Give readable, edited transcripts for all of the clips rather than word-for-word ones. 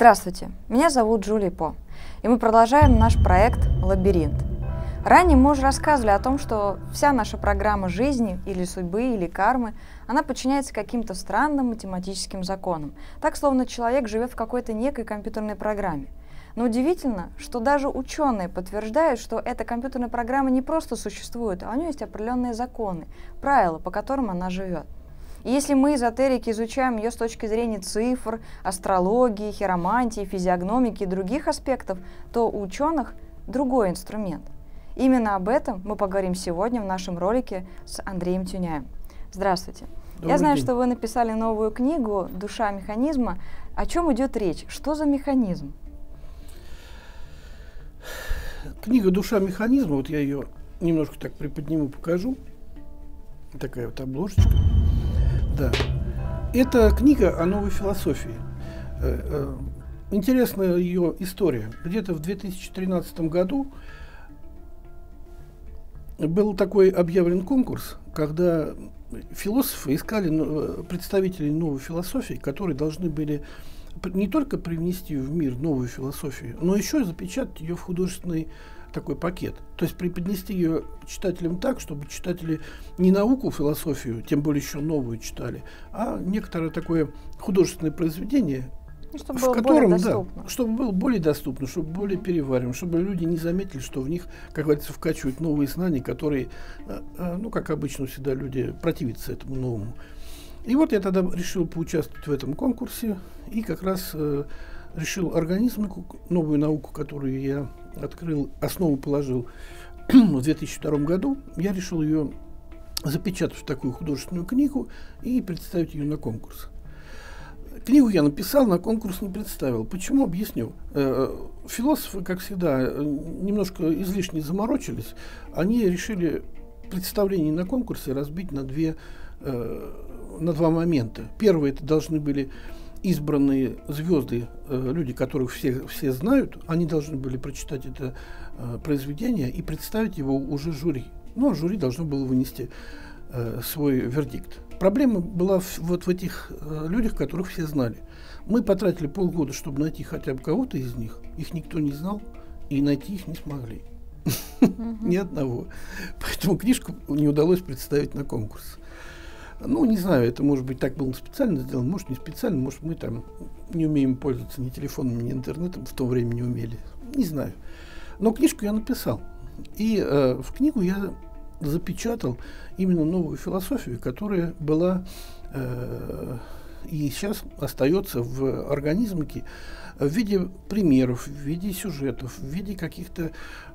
Здравствуйте, меня зовут Джулия По, и мы продолжаем наш проект «Лабиринт». Ранее мы уже рассказывали о том, что вся наша программа жизни, или судьбы, или кармы, она подчиняется каким-то странным математическим законам, так словно человек живет в какой-то некой компьютерной программе. Но удивительно, что даже ученые подтверждают, что эта компьютерная программа не просто существует, а у нее есть определенные законы, правила, по которым она живет. И если мы, эзотерики, изучаем ее с точки зрения цифр, астрологии, хиромантии, физиогномики и других аспектов, то у ученых другой инструмент. Именно об этом мы поговорим сегодня в нашем ролике с Андреем Тюняем. Здравствуйте. Я знаю, что вы написали новую книгу «Душа механизма». О чем идет речь? Что за механизм? Книга «Душа механизма», вот я ее немножко так приподниму, покажу. Такая вот обложечка. Да. Это книга о новой философии. Интересная ее история. Где-то в 2013 году был такой объявлен конкурс, когда философы искали представителей новой философии, которые должны были не только привнести в мир новую философию, но еще и запечатать ее в художественный такой пакет. То есть преподнести ее читателям так, чтобы читатели не науку, философию, тем более еще новую читали, а некоторое такое художественное произведение, чтобы было более доступно. Да, чтобы было более доступно, чтобы более перевариваемо, чтобы люди не заметили, что в них, как говорится, вкачивают новые знания, которые, ну, как обычно всегда люди противятся этому новому. И вот я тогда решил поучаствовать в этом конкурсе и как раз решил организмику, новую науку, которую я открыл, основу положил в 2002 году, я решил ее запечатать в такую художественную книгу и представить ее на конкурс. Книгу я написал, на конкурс не представил. Почему? Объясню. Философы, как всегда, немножко излишне заморочились. Они решили представление на конкурсе разбить на два момента. Первое, это должны были избранные звезды, люди, которых все знают, они должны были прочитать это произведение и представить его уже жюри. Ну, а жюри должно было вынести свой вердикт. Проблема была вот в этих людях, которых все знали. Мы потратили полгода, чтобы найти хотя бы кого-то из них. Их никто не знал, и найти их не смогли. Ни одного. Поэтому книжку не удалось представить на конкурс. Ну, не знаю, это, может быть, так было специально сделано, может, не специально, может, мы там не умеем пользоваться ни телефоном, ни интернетом, в то время не умели. Не знаю. Но книжку я написал. И в книгу я запечатал именно новую философию, которая была и сейчас остается в организмике в виде примеров, в виде сюжетов, в виде каких-то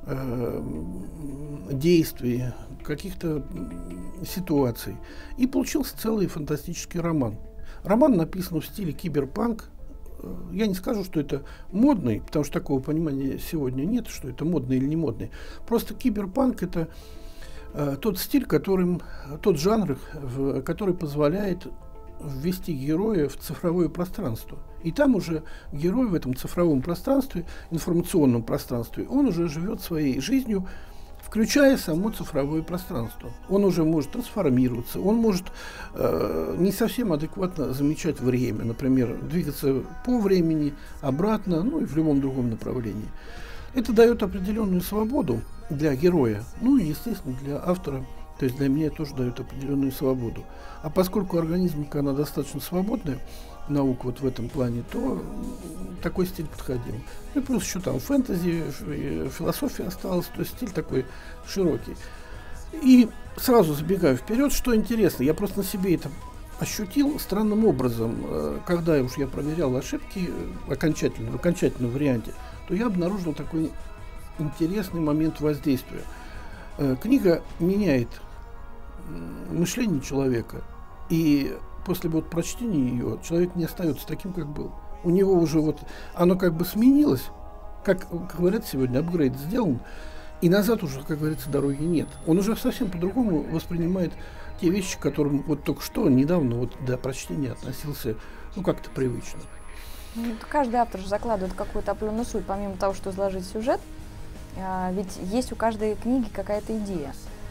действий, каких-то ситуаций. И получился целый фантастический роман. Роман написан в стиле киберпанк. Я не скажу, что это модный, потому что такого понимания сегодня нет, что это модный или не модный. Просто киберпанк — это тот стиль, тот жанр, который позволяет ввести героя в цифровое пространство. И там уже герой в этом цифровом пространстве, информационном пространстве, он уже живет своей жизнью, включая само цифровое пространство. Он уже может трансформироваться, он может не совсем адекватно замечать время, например, двигаться по времени, обратно, ну и в любом другом направлении. Это дает определенную свободу для героя, ну и, естественно, для автора. То есть для меня тоже дает определенную свободу. А поскольку организмика, она достаточно свободная, наука вот в этом плане, то такой стиль подходил. И плюс еще там фэнтези, философия осталась, то есть стиль такой широкий. И сразу забегаю вперед, что интересно, я просто на себе это ощутил странным образом. Когда я проверял ошибки в окончательном варианте, то я обнаружил такой интересный момент воздействия. Книга меняет мышление человека, и после прочтения ее человек не остается таким, как был. У него уже оно как бы сменилось, как говорят сегодня, апгрейд сделан, и назад уже, как говорится, дороги нет. Он уже совсем по-другому воспринимает те вещи, к которым только что, недавно, до прочтения относился, как-то привычно. Каждый автор же закладывает какую-то определенную суть, помимо того, что изложить сюжет. Ведь есть у каждой книги какая-то идея.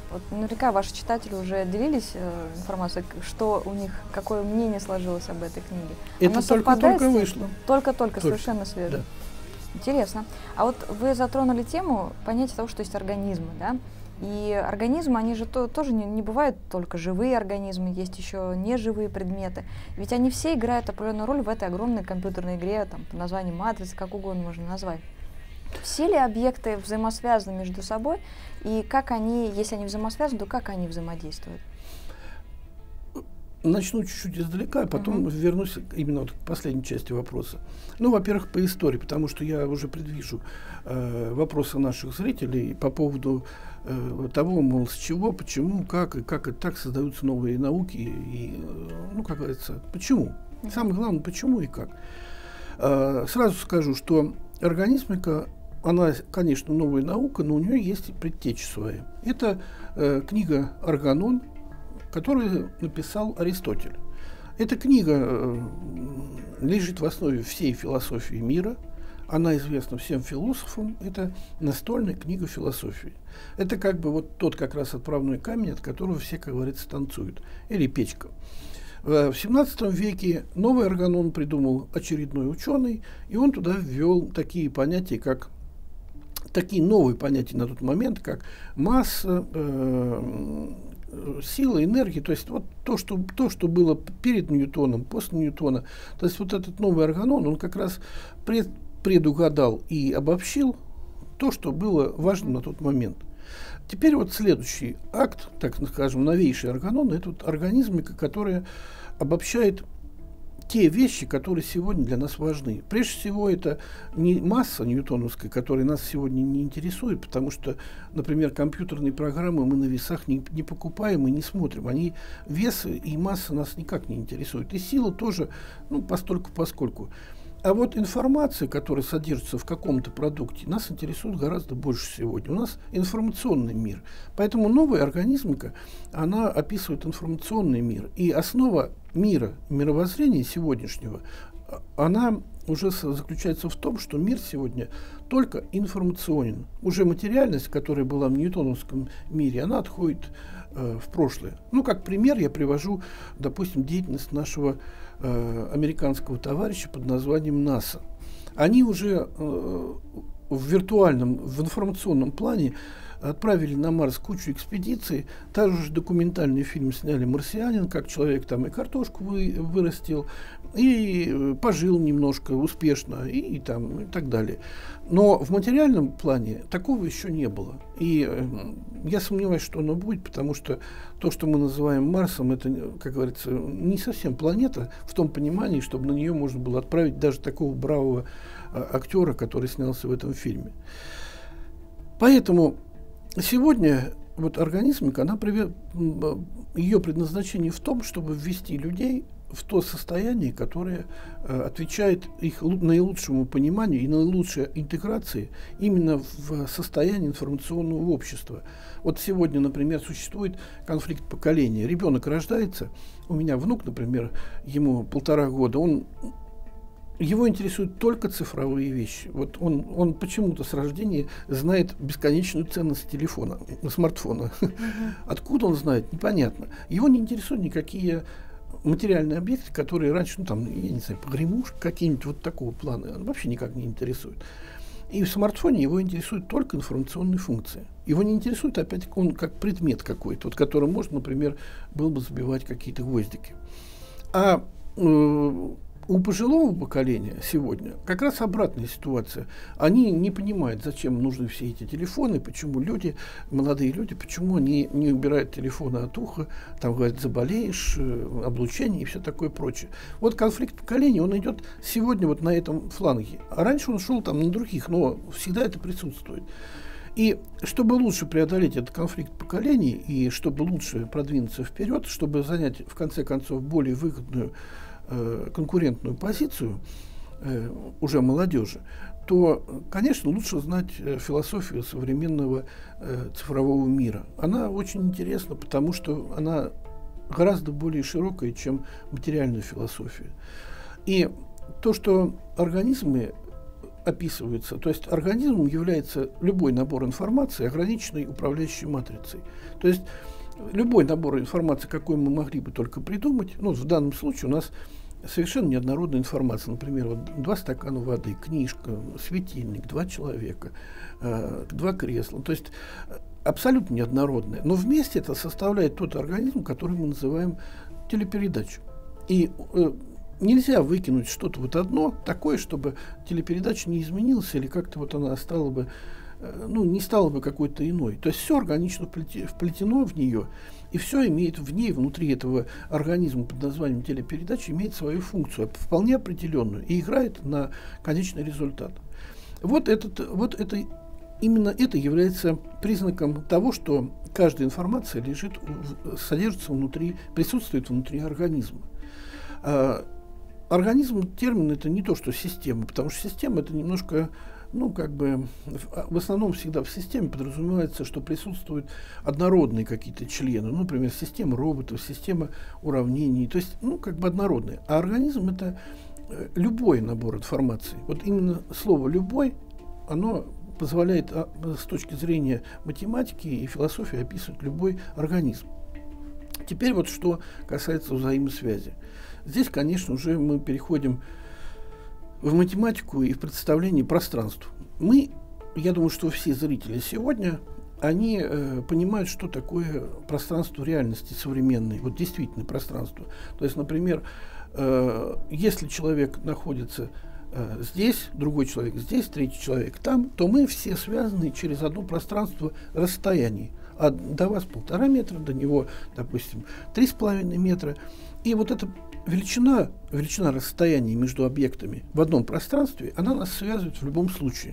Вот наверняка ваши читатели уже делились информацией, что у них, какое мнение сложилось об этой книге. Это только вышло. Только, совершенно свежее. Да. Интересно. А вот вы затронули тему понятия того, что есть организмы, да? И организмы, они же тоже не бывают только живые организмы, есть еще неживые предметы. Ведь они все играют определенную роль в этой огромной компьютерной игре, там, по названию матрицы, как угодно можно назвать. Все ли объекты взаимосвязаны между собой, и как они, если они взаимосвязаны, то как они взаимодействуют? Начну чуть-чуть издалека, а потом вернусь именно вот к последней части вопроса. Ну, во-первых, по истории, потому что я уже предвижу вопросы наших зрителей по поводу того, мол, с чего, почему, как и так создаются новые науки, и, ну, как говорится, почему. Самое главное, почему и как. Сразу скажу, что организмика, она, конечно, новая наука, но у нее есть предтеча своя. Это книга «Органон», которую написал Аристотель. Эта книга лежит в основе всей философии мира. Она известна всем философам. Это настольная книга философии. Это как бы вот тот как раз отправной камень, от которого все, как говорится, танцуют. Или печка. В XVII веке новый органон придумал очередной ученый, и он туда ввел такие понятия, как такие новые понятия на тот момент, как масса, сила, энергия, то есть вот то, что было перед Ньютоном, после Ньютона. То есть вот этот новый органон, он как раз предугадал и обобщил то, что было важно на тот момент. Теперь вот следующий акт, так скажем, новейший органон, это вот организмика, которая обобщает те вещи, которые сегодня для нас важны. Прежде всего, это не масса ньютоновская, которая нас сегодня не интересует, потому что, например, компьютерные программы мы на весах не покупаем и не смотрим. Они, вес и масса нас никак не интересуют. И сила тоже, ну, постольку-поскольку. А вот информация, которая содержится в каком-то продукте, нас интересует гораздо больше сегодня. У нас информационный мир. Поэтому новая организмика, она описывает информационный мир. И основа мира, мировоззрения сегодняшнего, она уже заключается в том, что мир сегодня только информационен. Уже материальность, которая была в ньютоновском мире, она отходит в прошлое. Ну, как пример я привожу, допустим, деятельность нашего американского товарища под названием НАСА. Они уже в виртуальном, в информационном плане отправили на Марс кучу экспедиций. Также документальный фильм сняли «Марсианин», как человек там и картошку вырастил, и пожил немножко успешно, и так далее. Но в материальном плане такого еще не было. И я сомневаюсь, что оно будет, потому что то, что мы называем Марсом, это, как говорится, не совсем планета в том понимании, чтобы на нее можно было отправить даже такого бравого актера, который снялся в этом фильме. Поэтому сегодня вот организмика, ее предназначение в том, чтобы ввести людей в то состояние, которое отвечает их наилучшему пониманию и наилучшей интеграции именно в состоянии информационного общества. Вот сегодня, например, существует конфликт поколения. Ребенок рождается, у меня внук, например, ему 1,5 года, его интересуют только цифровые вещи. Вот он почему-то с рождения знает бесконечную ценность телефона, смартфона. Откуда он знает, непонятно. Его не интересуют никакие материальные объекты, которые раньше, ну там, я не знаю, погремушки какие-нибудь вот такого плана, он вообще никак не интересует. И в смартфоне его интересуют только информационные функции. Его не интересует, опять, он как предмет какой-то, вот, которым можно, например, было бы забивать какие-то гвоздики. А у пожилого поколения сегодня как раз обратная ситуация. Они не понимают, зачем нужны все эти телефоны, почему молодые люди, почему они не убирают телефоны от уха, там говорят, заболеешь, облучение и все такое прочее. Вот конфликт поколений, он идет сегодня вот на этом фланге. А раньше он шел там на других, но всегда это присутствует. И чтобы лучше преодолеть этот конфликт поколений и чтобы лучше продвинуться вперед, чтобы занять, в конце концов, более выгодную конкурентную позицию уже молодежи, то, конечно, лучше знать философию современного цифрового мира. Она очень интересна, потому что она гораздо более широкая, чем материальная философия. И то, что организмы, описывается, то есть организмом является любой набор информации, ограниченной управляющей матрицей. То есть любой набор информации, какой мы могли бы только придумать, ну, в данном случае у нас совершенно неоднородная информация. Например, вот 2 стакана воды, книжка, светильник, 2 человека, 2 кресла. То есть абсолютно неоднородная. Но вместе это составляет тот организм, который мы называем телепередачей. И нельзя выкинуть что-то вот одно такое, чтобы телепередача не изменилась или как-то вот она стала бы, ну, не стала бы какой-то иной. То есть все органично вплетено в нее, и все имеет в ней, внутри этого организма под названием телепередача, имеет свою функцию, вполне определенную, и играет на конечный результат. Именно это является признаком того, что каждая информация содержится внутри, присутствует внутри организма. Организм, термин, это не то, что система, потому что система это немножко, ну, как бы, в основном всегда в системе подразумевается, что присутствуют однородные какие-то члены, ну, например, система роботов, система уравнений, то есть, ну, как бы однородные. А организм это любой набор информации. Вот именно слово «любой», оно позволяет с точки зрения математики и философии описывать любой организм. Теперь вот что касается взаимосвязи. Здесь, конечно, уже мы переходим в математику и в представление пространства. Я думаю, что все зрители сегодня, они понимают, что такое пространство реальности современной, вот действительно пространство. То есть, например, если человек находится здесь, другой человек здесь, третий человек там, то мы все связаны через одно пространство расстояний. До вас 1,5 метра, до него, допустим, 3,5 метра. И вот эта величина расстояния между объектами в одном пространстве, она нас связывает в любом случае.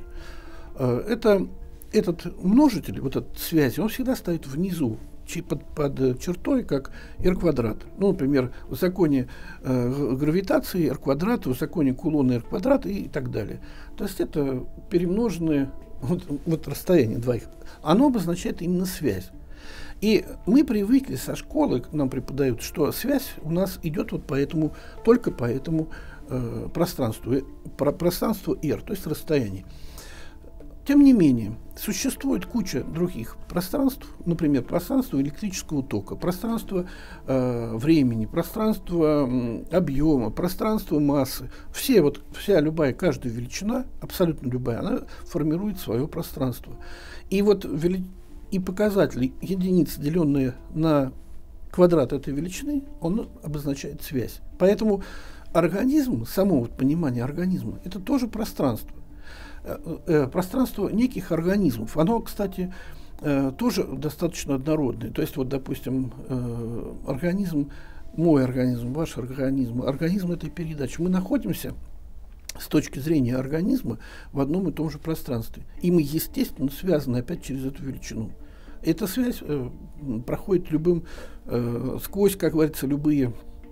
Этот множитель, вот этот связи, он всегда стоит внизу, под чертой, как r квадрат. Ну, например, в законе гравитации r квадрат, в законе Кулона r квадрат и так далее. То есть это перемноженное вот расстояние двоих. Оно обозначает именно связь. И мы привыкли со школы, нам преподают, что связь у нас идет вот только по этому пространству r, то есть расстояние. Тем не менее, существует куча других пространств, например, пространство электрического тока, пространство времени, пространство объема, пространство массы. Каждая величина, абсолютно любая, она формирует свое пространство. И вот показатель единицы, деленные на квадрат этой величины, он обозначает связь. Поэтому организм, само понимание организма, это тоже пространство. Пространство неких организмов. Оно, кстати, тоже достаточно однородное. То есть, вот, допустим, мой организм, ваш организм этой передачи. Мы находимся с точки зрения организма в одном и том же пространстве. И мы, естественно, связаны опять через эту величину. Эта связь проходит сквозь, как говорится, любые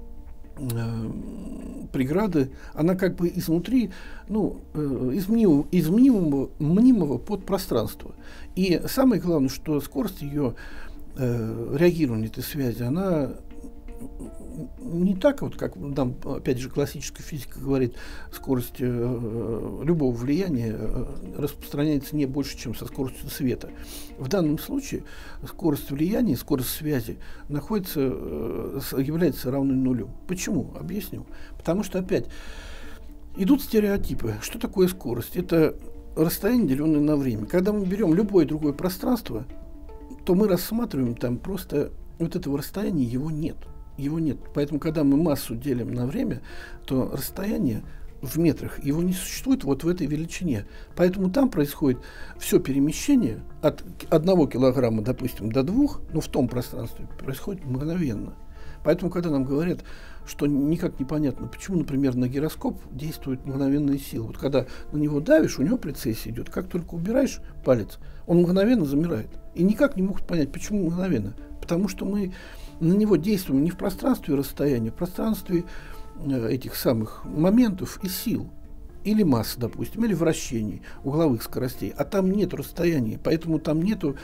преграды, она как бы изнутри, из мнимого подпространства. И самое главное, что скорость ее реагирования этой связи, она не так, вот, как нам, опять же, классическая физика говорит, скорость любого влияния распространяется не больше, чем со скоростью света. В данном случае скорость влияния, скорость связи является равной нулю. Почему? Объясню. Потому что, опять, идут стереотипы. Что такое скорость? Это расстояние, деленное на время. Когда мы берем любое другое пространство, то мы рассматриваем там просто вот этого расстояния, его нет. Поэтому, когда мы массу делим на время, то расстояние в метрах, его не существует вот в этой величине. Поэтому там происходит все перемещение от 1 килограмма, допустим, до 2, но в том пространстве происходит мгновенно. Поэтому, когда нам говорят, что никак непонятно, почему, например, на гироскоп действует мгновенная сила. Вот когда на него давишь, у него прецессия идет. Как только убираешь палец, он мгновенно замирает. И никак не могут понять, почему мгновенно. Потому что мы на него действуем не в пространстве расстояния, в пространстве этих самых моментов и сил. Или массы, допустим, или вращений, угловых скоростей. А там нет расстояния, поэтому там нету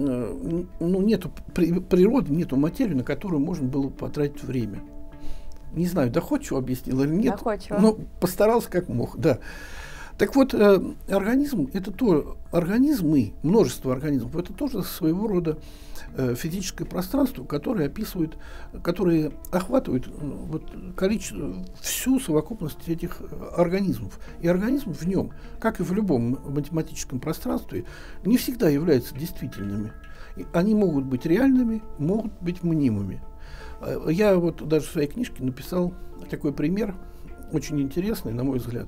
природы, нету материи, на которую можно было потратить время. Не знаю, доходчиво объяснил или нет, доходчиво. Но постарался как мог, да. Так вот, организм, это то, организмы, множество организмов, это тоже своего рода физическое пространство, которое описывает, которое охватывает вот, количество, всю совокупность этих организмов. И организм в нем, как и в любом математическом пространстве, не всегда являются действительными. Они могут быть реальными, могут быть мнимыми. Я вот даже в своей книжке написал такой пример, очень интересный, на мой взгляд,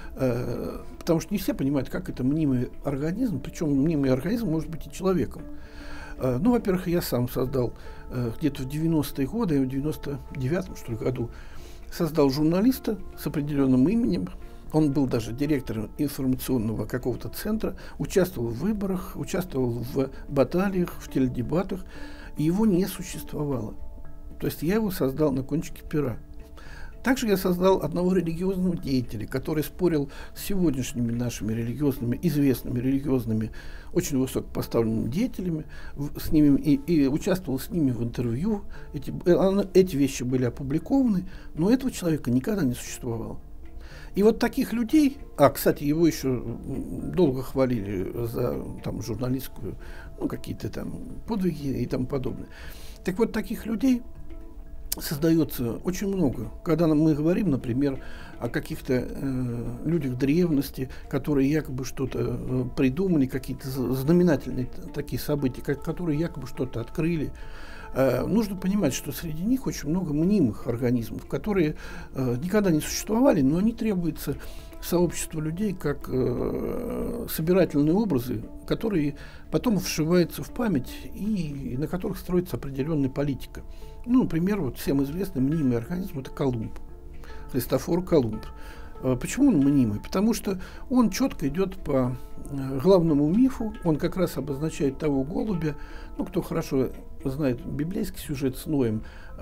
потому что не все понимают, как это мнимый организм, причем мнимый организм может быть и человеком. Ну, во-первых, я сам создал где-то в 90-е годы, в 99-м, что ли, году, создал журналиста с определенным именем. Он был даже директором информационного какого-то центра, участвовал в выборах, участвовал в баталиях, в теледебатах, и его не существовало. То есть я его создал на кончике пера. Также я создал одного религиозного деятеля, который спорил с сегодняшними нашими религиозными, известными религиозными, очень высокопоставленными деятелями, с ними, и участвовал с ними в интервью. Эти вещи были опубликованы, но этого человека никогда не существовало. И вот таких людей, кстати, его еще долго хвалили за там, журналистскую, какие-то там подвиги и тому подобное. Так вот, таких людей создается очень много. Когда мы говорим, например, о каких-то людях древности, которые якобы что-то придумали, какие-то знаменательные такие события, которые якобы что-то открыли, нужно понимать, что среди них очень много мнимых организмов, которые никогда не существовали, но они требуются сообществу людей как собирательные образы, которые потом вшиваются в память и на которых строится определенная политика. Ну, например, вот всем известный мнимый организм — это Колумб, Христофор Колумб. Почему он мнимый? Потому что он четко идет по главному мифу, он как раз обозначает того голубя, кто хорошо знает библейский сюжет с Ноем,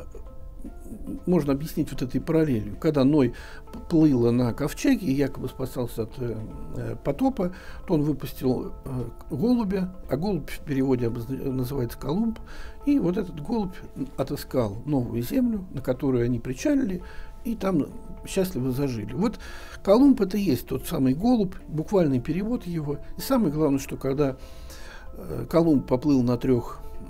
можно объяснить вот этой параллелью. Когда Ной плыл на ковчеге и якобы спасался от потопа, то он выпустил голубя, а голубь в переводе называется Колумб, и вот этот голубь отыскал новую землю, на которую они причалили, и там счастливо зажили. Вот Колумб — это и есть тот самый голубь, буквальный перевод его. И самое главное, что когда Колумб поплыл на 3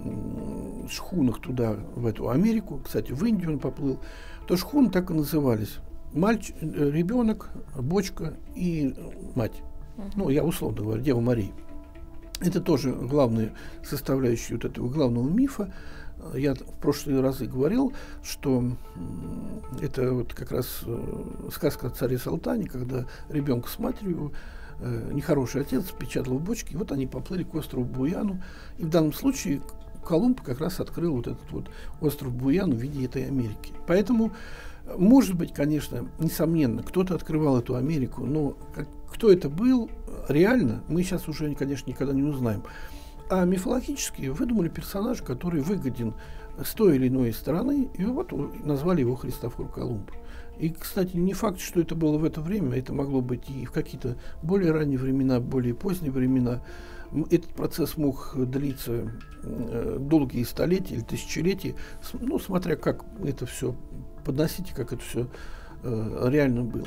шхунах туда, в эту Америку, кстати, в Индию он поплыл, то шхуны так и назывались: ребенок, бочка и мать. Я условно говорю, Дева Мария. Это тоже главная составляющая вот этого главного мифа. Я в прошлые разы говорил, что это вот как раз сказка о царе Салтане, когда ребенка с матерью нехороший отец печатал в бочке, и вот они поплыли к острову Буяну. И в данном случае Колумб как раз открыл вот этот вот остров Буяну в виде этой Америки. Поэтому, может быть, конечно, несомненно, кто-то открывал эту Америку, но кто это был реально, мы сейчас уже, конечно, никогда не узнаем. А мифологически выдумали персонажа, который выгоден с той или иной стороны, и вот назвали его Христофор Колумб. И, кстати, не факт, что это было в это время, это могло быть и в какие-то более ранние времена, более поздние времена. Этот процесс мог длиться долгие столетия или тысячелетия, смотря как это все подносить и как это все реально было.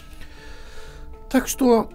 Так что,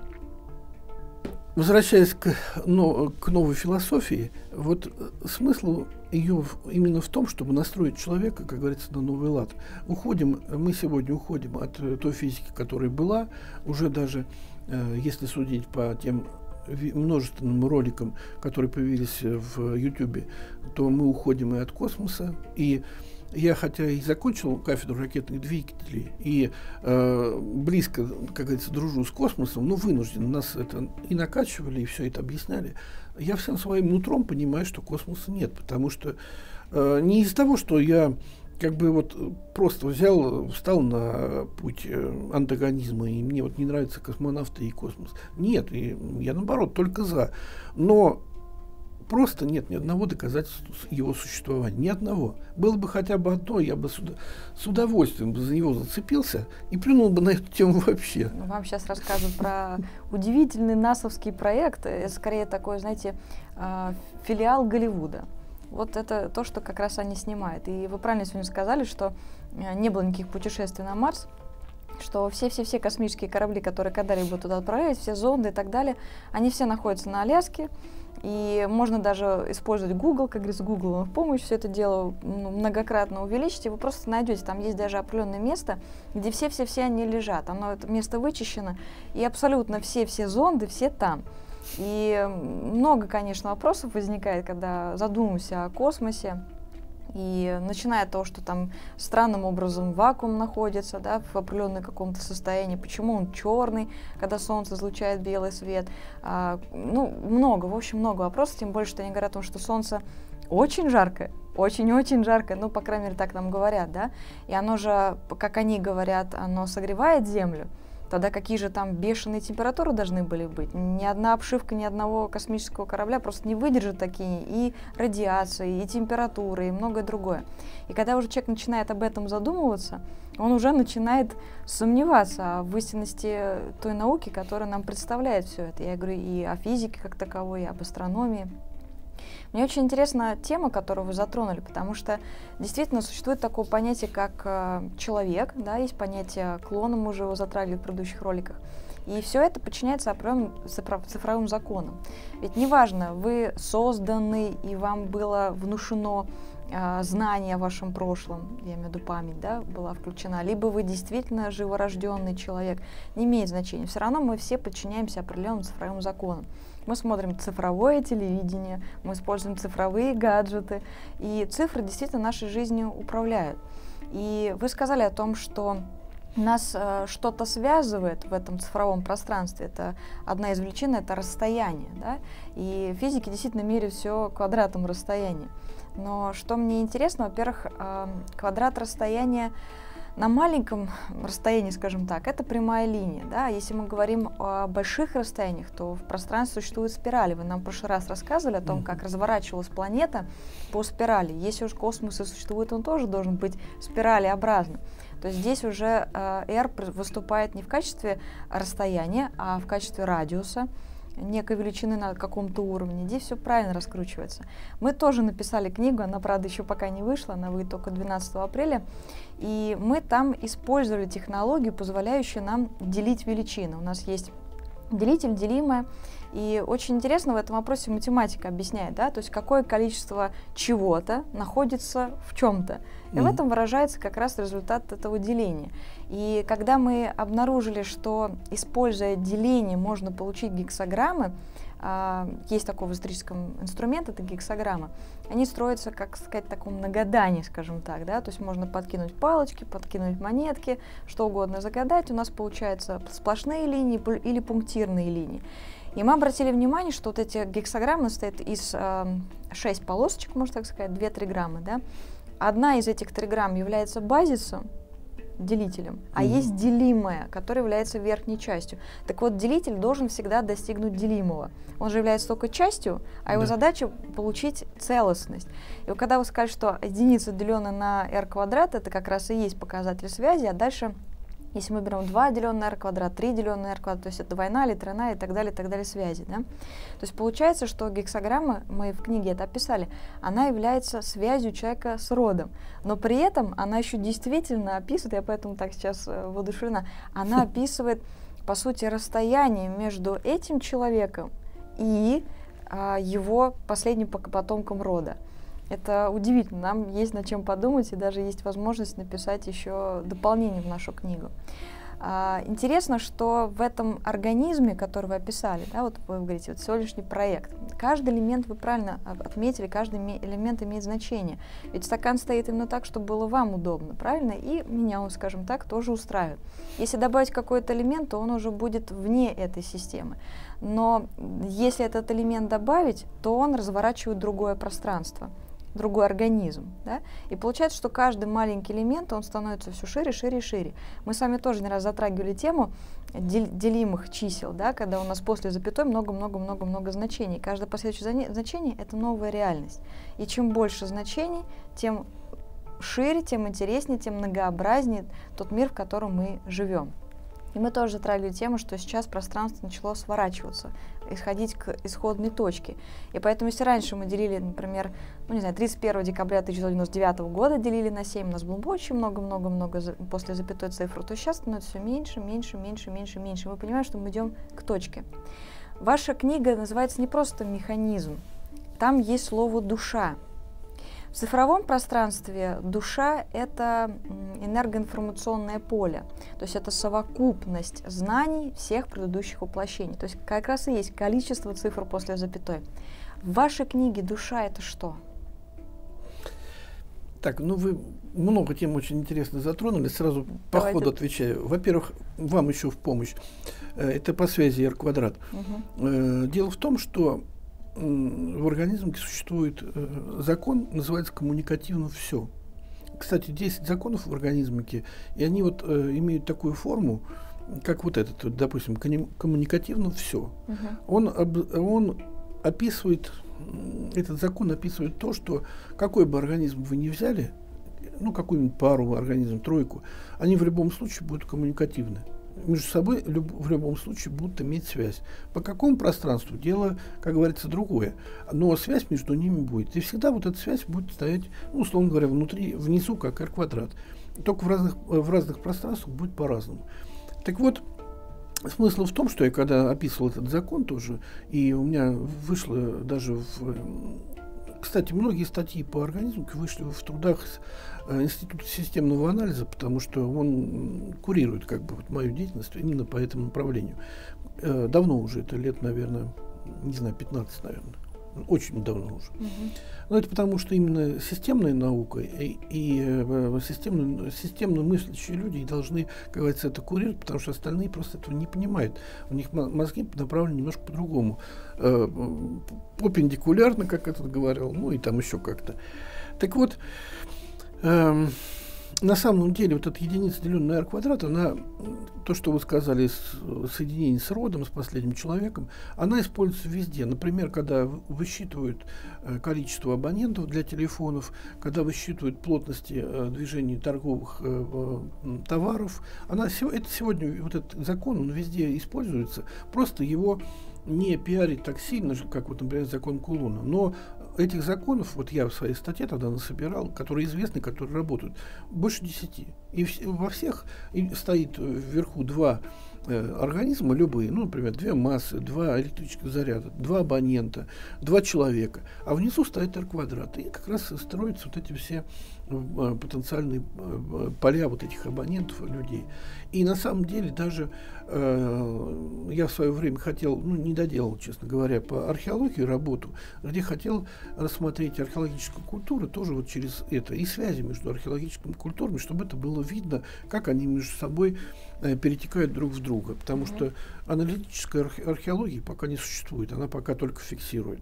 возвращаясь к новой философии, вот смысл ее именно в том, чтобы настроить человека, как говорится, на новый лад. Мы сегодня уходим от той физики, которая была, уже даже, если судить по тем множественным роликам, которые появились в YouTube, то мы уходим и от космоса. И я, хотя и закончил кафедру ракетных двигателей и близко, как говорится, дружу с космосом, но вынужден, нас это и накачивали, и все это объясняли, я всем своим нутром понимаю, что космоса нет, потому что не из-за того, что я как бы вот просто встал на путь антагонизма, и мне вот не нравятся космонавты и космос. Нет, и я наоборот только за. Но просто нет ни одного доказательства его существования. Ни одного. Было бы хотя бы одно, я бы с удовольствием за него зацепился и плюнул бы на эту тему вообще. Вам сейчас расскажут про удивительный насовский проект. Это скорее такой, знаете, филиал Голливуда. вот это то, что как раз они снимают. И вы правильно сегодня сказали, что не было никаких путешествий на Марс, что все космические корабли, которые когда-либо туда отправлялись, все зонды и так далее, они все находятся на Аляске, и можно даже использовать Google, как говорится, Google вам в помощь, все это дело многократно увеличить, и вы просто найдете, там есть даже определенное место, где все они лежат, оно, это место вычищено, и абсолютно все зонды, все там. И много, конечно, вопросов возникает, когда задумываемся о космосе. И начиная от того, что там странным образом вакуум находится, да, в определенном каком-то состоянии, почему он черный, когда солнце излучает белый свет. Много вопросов, тем более, что они говорят о том, что солнце очень жаркое, очень-очень жаркое, по крайней мере, так нам говорят, да, и оно же, как они говорят, оно согревает Землю. Тогда какие же там бешеные температуры должны были быть? Ни одна обшивка ни одного космического корабля просто не выдержит такие и радиации, и температуры, и многое другое. И когда уже человек начинает об этом задумываться, он уже начинает сомневаться в истинности той науки, которая нам представляет все это. Я говорю и о физике как таковой, и об астрономии. Мне очень интересна тема, которую вы затронули, потому что действительно существует такое понятие, как человек, да, есть понятие клона, мы уже его затрагивали в предыдущих роликах, и все это подчиняется определенным цифровым законам. Ведь неважно, вы созданы, и вам было внушено знание о вашем прошлом, я имею в виду память, да, была включена, либо вы действительно живорожденный человек, не имеет значения. Все равно мы все подчиняемся определенным цифровым законам. Мы смотрим цифровое телевидение, мы используем цифровые гаджеты, и цифры действительно нашей жизнью управляют. И вы сказали о том, что нас что-то связывает в этом цифровом пространстве. Это одна из величин, это расстояние, да? И физики действительно меряют все квадратом расстояния. Но что мне интересно, во-первых, квадрат расстояния на маленьком расстоянии, скажем так, это прямая линия. Да? Если мы говорим о больших расстояниях, то в пространстве существуют спирали. Вы нам в прошлый раз рассказывали о том, как разворачивалась планета по спирали. Если уж космос и существует, он тоже должен быть спиралеобразным. То есть здесь уже R выступает не в качестве расстояния, а в качестве радиуса, некой величины на каком-то уровне. Здесь все правильно раскручивается. Мы тоже написали книгу, она, правда, еще пока не вышла, она выйдет только 12 апреля, и мы там использовали технологию, позволяющую нам делить величины. У нас есть делитель, делимое, и очень интересно в этом вопросе математика объясняет, да, то есть какое количество чего-то находится в чем-то. И в этом выражается как раз результат этого деления. И когда мы обнаружили, что, используя деление, можно получить гексаграммы, есть такой в эзотерическом инструмент, это гексаграмма, они строятся, как сказать, в таком многодании, скажем так, да, то есть можно подкинуть палочки, подкинуть монетки, что угодно загадать, у нас получаются сплошные линии или пунктирные линии. И мы обратили внимание, что вот эти гексаграммы состоят из 6 полосочек, можно так сказать, 2 триграммы, да. Одна из этих триграмм является базисом, делителем, а есть делимое, которое является верхней частью. Так вот, делитель должен всегда достигнуть делимого. Он же является только частью, а его задача получить целостность. И вот когда вы сказали, что единица, деленная на r квадрат, это как раз и есть показатель связи, а дальше, если мы берем 2 деленное на r квадрат, 3 деленное на r квадрат, то есть это двойная или тройная и так далее связи, да? То есть получается, что гексаграмма, мы в книге это описали, она является связью человека с родом, но при этом она еще действительно описывает, я поэтому так сейчас воодушевлена, она описывает, по сути, расстояние между этим человеком и его последним потомком рода. Это удивительно, нам есть над чем подумать, и даже есть возможность написать еще дополнение в нашу книгу. Интересно, что в этом организме, который вы описали, да, вот вы говорите, вот сегодняшний проект, каждый элемент, вы правильно отметили, каждый элемент имеет значение. Ведь стакан стоит именно так, чтобы было вам удобно, правильно? И меня он, скажем так, тоже устраивает. Если добавить какой-то элемент, то он уже будет вне этой системы. Но если этот элемент добавить, то он разворачивает другое пространство, другой организм, да? И получается, что каждый маленький элемент, он становится все шире, шире и шире. Мы с вами тоже не раз затрагивали тему делимых чисел, да, когда у нас после запятой много-много-много-много значений. Каждое последующее значение — это новая реальность. И чем больше значений, тем шире, тем интереснее, тем многообразнее тот мир, в котором мы живем. И мы тоже затрагивали тему, что сейчас пространство начало сворачиваться исходить к исходной точке. И поэтому, если раньше мы делили, например, 31 декабря 1999 года делили на 7, у нас было очень много-много-много после запятой цифры, то сейчас становится все меньше, меньше, меньше, меньше, меньше. Мы понимаем, что мы идем к точке. Ваша книга называется не просто «Механизм», там есть слово «душа». В цифровом пространстве душа — это энергоинформационное поле, то есть это совокупность знаний всех предыдущих воплощений. То есть как раз и есть количество цифр после запятой. В вашей книге душа — это что? Так, вы много тем очень интересно затронули. Сразу по ходу отвечаю. Во-первых, вам еще в помощь. Это по связи R². Дело в том, что в организме существует закон, называется коммуникативно все. Кстати, 10 законов в организме, и они имеют такую форму, как этот, допустим, коммуникативно все. Он описывает, этот закон описывает то, что какой бы организм вы ни взяли, какую-нибудь пару организмов, тройку, они в любом случае будут коммуникативны. Между собой в любом случае будут иметь связь. По какому пространству? Дело, как говорится, другое. Но связь между ними будет. И всегда эта связь будет стоять, условно говоря, внизу, как R². Только в разных пространствах будет по-разному. Так вот, смысл в том, что я когда описывал этот закон тоже, и у меня вышло даже кстати, многие статьи по организму вышли в трудах Института системного анализа, потому что он курирует мою деятельность именно по этому направлению. Давно уже, это лет, наверное, 15, наверное. Очень давно уже. Но это потому, что именно системная наука и системно мыслящие люди должны, как говорится, это курировать, потому что остальные просто этого не понимают. У них мозги направлены немножко по-другому. Перпендикулярно, как этот говорил, и там еще как-то. Так вот, на самом деле, эта единица, деленная на R², она, то, что вы сказали, соединение с родом, с последним человеком, она используется везде. Например, когда высчитывают количество абонентов для телефонов, когда высчитывают плотности движений торговых товаров, это сегодня, этот закон, он везде используется, просто его не пиарить так сильно, как, например, закон Кулона. Но этих законов, я в своей статье тогда насобирал, которые известны, которые работают, больше 10. И во всех стоит вверху два организма, любые, например, две массы, два электрических заряда, два абонента, два человека, а внизу стоит R². И как раз строятся эти все потенциальные поля этих абонентов, людей. И на самом деле даже я в свое время хотел, не доделал, честно говоря, по археологии работу, где хотел рассмотреть археологическую культуру тоже через это, и связи между археологическими культурами, чтобы это было видно, как они между собой перетекают друг в друга. Потому что аналитическая археология пока не существует, она пока только фиксирует.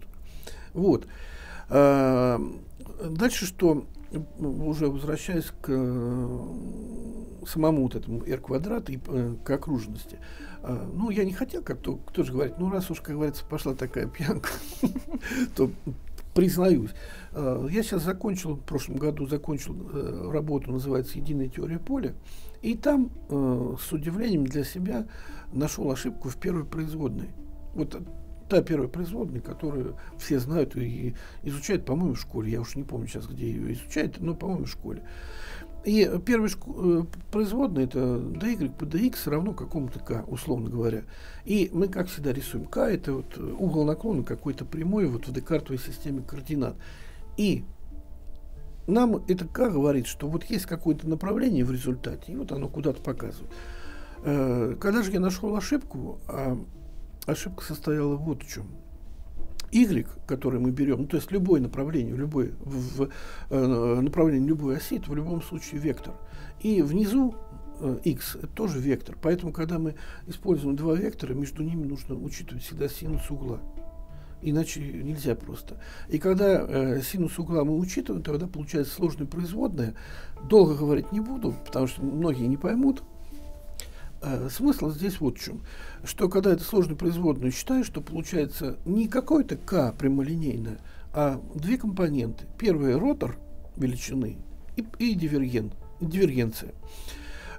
Дальше что? Уже возвращаясь к самому этому R² и к окружности. Я не хотел, как кто же говорит, раз уж, как говорится, пошла такая пьянка, то признаюсь. Я сейчас в прошлом году закончил работу, называется «Единая теория поля», и там с удивлением для себя нашел ошибку в первой производной. Та первая производная, которую все знают и изучают, по-моему, в школе. Я уж не помню сейчас, где ее изучают, но, по-моему, в школе. И первая производная — это dy по dx равно какому-то k, условно говоря. И мы, как всегда, рисуем k, это угол наклона какой-то прямой в декартовой системе координат. И нам это k говорит, что есть какое-то направление в результате, и оно куда-то показывает. Когда же я нашел ошибку, ошибка состояла в чем. Y, который мы берем, то есть любое направление, направление любой оси, это в любом случае вектор. И внизу x это тоже вектор. Поэтому, когда мы используем два вектора, между ними нужно учитывать всегда синус угла. Иначе нельзя просто. И когда синус угла мы учитываем, тогда получается сложная производная. Долго говорить не буду, потому что многие не поймут. Смысл здесь в чем. Что когда это сложную производную считаешь, что получается не какое-то k прямолинейное, а две компоненты. Первый — ротор величины и дивергенция.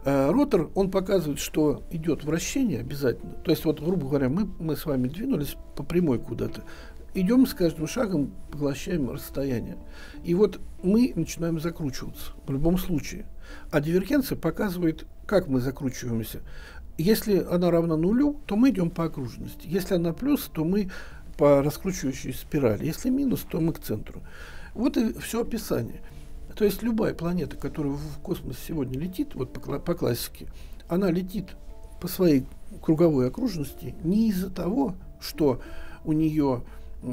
Ротор, он показывает, что идет вращение обязательно. То есть, вот, грубо говоря, мы с вами двинулись по прямой куда-то. Идем с каждым шагом, поглощаем расстояние. И вот мы начинаем закручиваться в любом случае. А дивергенция показывает, как мы закручиваемся. Если она равна нулю, то мы идем по окружности. Если она плюс, то мы по раскручивающей спирали. Если минус, то мы к центру. Вот и все описание. То есть любая планета, которая в космосе сегодня летит, вот по классике, она летит по своей круговой окружности не из-за того, что у нее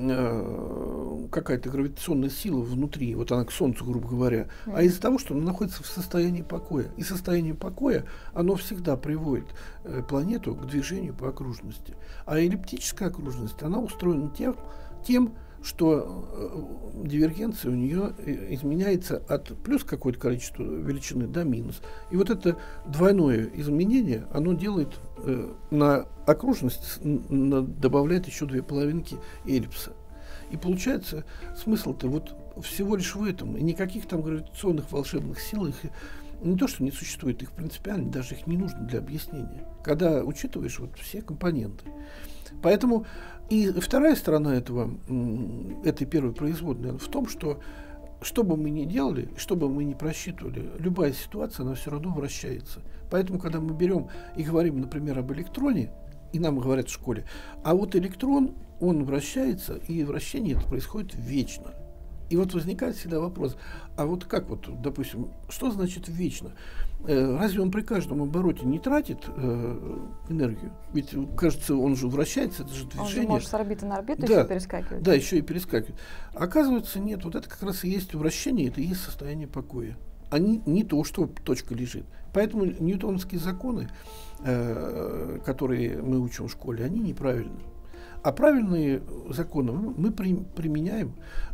какая-то гравитационная сила внутри, вот она к Солнцу, грубо говоря, а из-за того, что она находится в состоянии покоя. И состояние покоя, оно всегда приводит планету к движению по окружности. А эллиптическая окружность, она устроена тем, что дивергенция у нее изменяется от плюс какое-то количество величины до минус. И вот это двойное изменение, оно делает на окружность, добавляет еще 2 половинки эллипса. И получается, смысл-то вот всего лишь в этом. И никаких там гравитационных волшебных сил их не то, что не существует, их принципиально, даже их не нужно для объяснения. Когда учитываешь вот все компоненты. Поэтому и вторая сторона этой первой производной в том, что бы мы ни делали, что бы мы ни просчитывали, любая ситуация, она все равно вращается. Поэтому, когда мы берем и говорим, например, об электроне, и нам говорят в школе, а вот электрон, он вращается, и вращение это происходит вечно. И вот возникает всегда вопрос, а вот как вот, допустим, что значит вечно? Разве он при каждом обороте не тратит энергию? Ведь, кажется, он же вращается, это же движение. Он же может с орбиты на орбиту еще перескакивать. Да, еще и перескакивать. Оказывается, нет, вот это как раз и есть вращение, это и есть состояние покоя. А не то, что точка лежит. Поэтому ньютоновские законы, которые мы учим в школе, они неправильны. А правильные законы мы применяем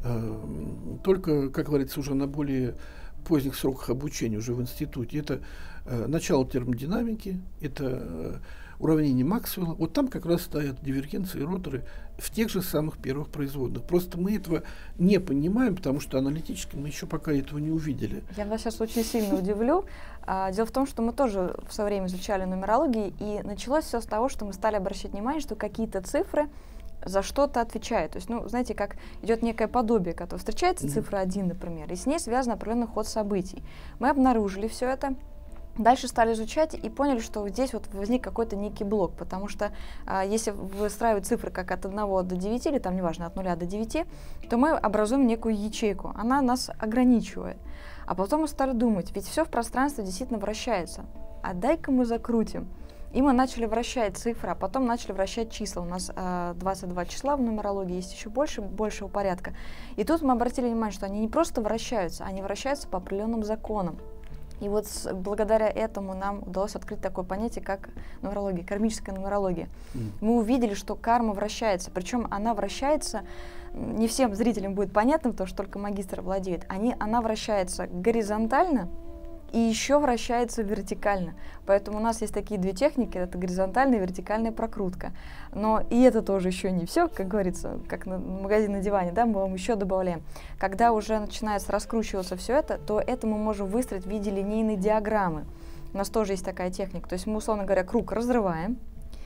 только, как говорится, уже на более поздних сроках обучения, уже в институте. Это начало термодинамики, это уравнение Максвелла. Вот там как раз стоят дивергенции и роторы в тех же самых первых производных. Просто мы этого не понимаем, потому что аналитически мы еще пока этого не увидели. Я вас сейчас очень сильно удивлю. Дело в том, что мы тоже в свое время изучали нумерологию, и началось все с того, что мы стали обращать внимание, что какие-то цифры за что-то отвечают. То есть, знаете, как идет некое подобие, когда встречается цифра 1, например, и с ней связан определенный ход событий. Мы обнаружили все это. Дальше стали изучать и поняли, что здесь вот возник какой-то некий блок, потому что если выстраивать цифры как от 1 до 9, или там неважно, от 0 до 9, то мы образуем некую ячейку, она нас ограничивает. А потом мы стали думать, ведь все в пространстве действительно вращается, а дай-ка мы закрутим. И мы начали вращать цифры, а потом начали вращать числа. У нас 22 числа в нумерологии, есть еще большего порядка. И тут мы обратили внимание, что они не просто вращаются, они вращаются по определенным законам. И вот благодаря этому нам удалось открыть такое понятие, как нумерология, кармическая нумерология. Мы увидели, что карма вращается, причем она вращается, не всем зрителям будет понятно, потому что только магистр владеет, она вращается горизонтально и еще вращается вертикально. Поэтому у нас есть такие 2 техники, это горизонтальная и вертикальная прокрутка. Но и это тоже еще не все, как говорится, как магазин на диване, да, мы вам еще добавляем. Когда уже начинает раскручиваться все это, то это мы можем выстроить в виде линейной диаграммы. У нас тоже есть такая техника. То есть мы, условно говоря, круг разрываем,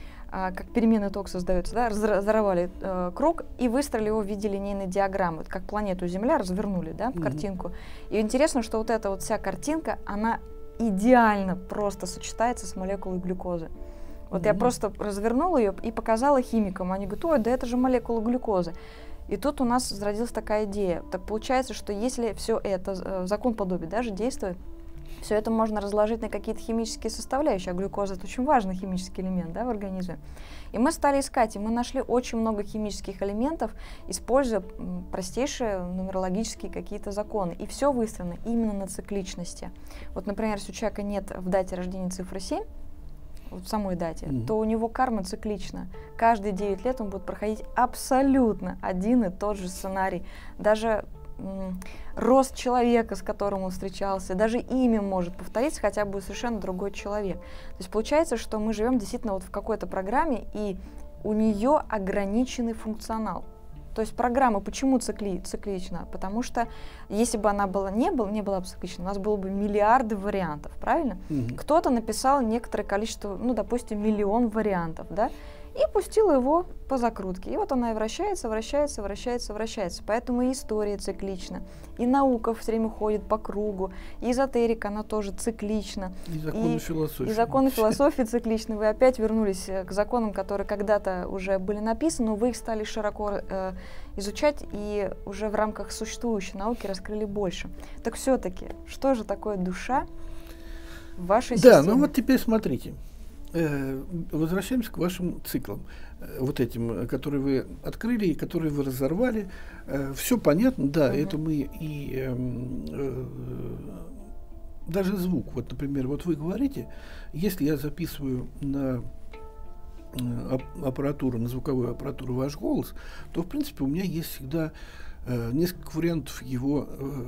как переменный ток создается, да, разорвали круг и выстроили его в виде линейной диаграммы, как планету Земля развернули, да, картинку. И интересно, что вот эта вот вся картинка, она идеально просто сочетается с молекулой глюкозы. Вот я просто развернула ее и показала химикам, они говорят, ой, да это же молекула глюкозы. И тут у нас зародилась такая идея. Так получается, что если все это, закон подобия даже действует, все это можно разложить на какие-то химические составляющие, а глюкоза — это очень важный химический элемент, да, в организме. И мы стали искать, и мы нашли очень много химических элементов, используя простейшие нумерологические какие-то законы. И все выстроено именно на цикличности. Вот, например, если у человека нет в дате рождения цифры 7, в самой дате, то у него карма циклична. Каждые 9 лет он будет проходить абсолютно один и тот же сценарий. Даже рост человека, с которым он встречался, даже имя может повториться, хотя бы совершенно другой человек. То есть получается, что мы живем действительно вот в какой-то программе, и у нее ограниченный функционал. То То есть программа почему циклична? Потому что если бы она не была бы циклична, у нас было бы миллиарды вариантов, правильно? Кто-то написал некоторое количество, ну, допустим, миллион вариантов, да, и пустил его по закрутке. И вот она и вращается. Поэтому и история циклична, и наука все время ходит по кругу, и эзотерика, она тоже циклична. И законы философии. И законы философии цикличны. Вы опять вернулись к законам, которые когда-то уже были написаны, но вы их стали широко изучать и уже в рамках существующей науки раскрыли больше. Так все-таки, что же такое душа в вашей системе? Да, ну вот теперь смотрите. Возвращаемся к вашим циклам, вот этим, которые вы открыли и которые вы разорвали. Все понятно, да, это мы и даже звук. Вот, например, вот вы говорите, если я записываю на аппаратуру, на звуковую аппаратуру ваш голос, то, в принципе, у меня есть всегда несколько вариантов его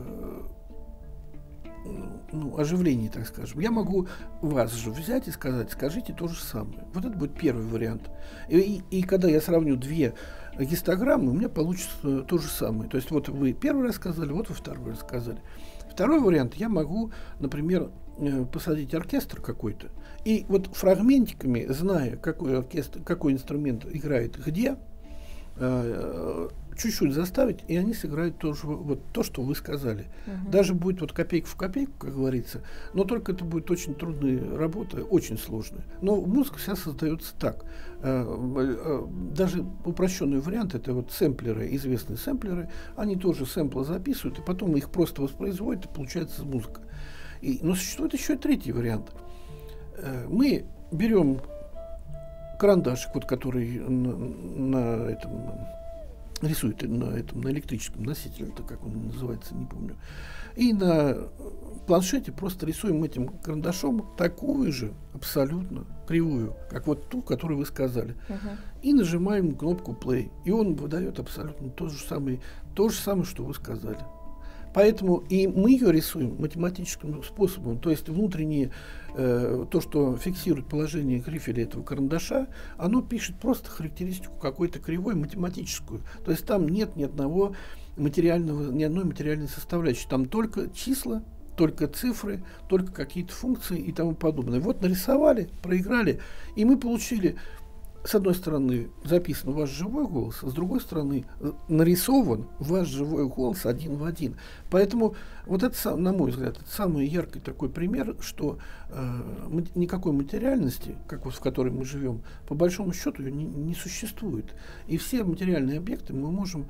оживлений, так скажем. Я могу вас же взять и сказать, скажите то же самое. Вот это будет первый вариант. И когда я сравню две гистограммы, у меня получится то же самое. То есть вот вы первый раз сказали, вот вы второй раз сказали. Второй вариант, я могу, например, посадить оркестр какой-то, и вот фрагментиками, зная, какой оркестр, какой инструмент играет где, чуть-чуть заставить, и они сыграют тоже вот то, что вы сказали. Даже будет вот копейка в копейку, как говорится, но только это будет очень трудная работа, очень сложная. Но музыка вся создается так. Даже упрощенный вариант, это вот сэмплеры, известные сэмплеры, они тоже сэмплы записывают, и потом их просто воспроизводят, и получается музыка. Но существует еще и третий вариант. Мы берем карандашик, вот, который на этом рисует на электрическом носителе, это как он называется, не помню. И на планшете просто рисуем этим карандашом такую же абсолютно кривую, как вот ту, которую вы сказали. И нажимаем кнопку play. И он выдает абсолютно то же самое, что вы сказали. Поэтому и мы ее рисуем математическим способом, то есть внутреннее, то, что фиксирует положение грифеля этого карандаша, оно пишет просто характеристику какой-то кривой математическую. То есть там нет ни одной материальной составляющей, там только числа, только цифры, только какие-то функции и тому подобное. Вот нарисовали, проиграли, и мы получили, с одной стороны, записан ваш живой голос, с другой стороны, нарисован ваш живой голос один в один. Поэтому вот это, на мой взгляд, это самый яркий такой пример, что никакой материальности, как вот в которой мы живем, по большому счету ее не существует. И все материальные объекты мы можем,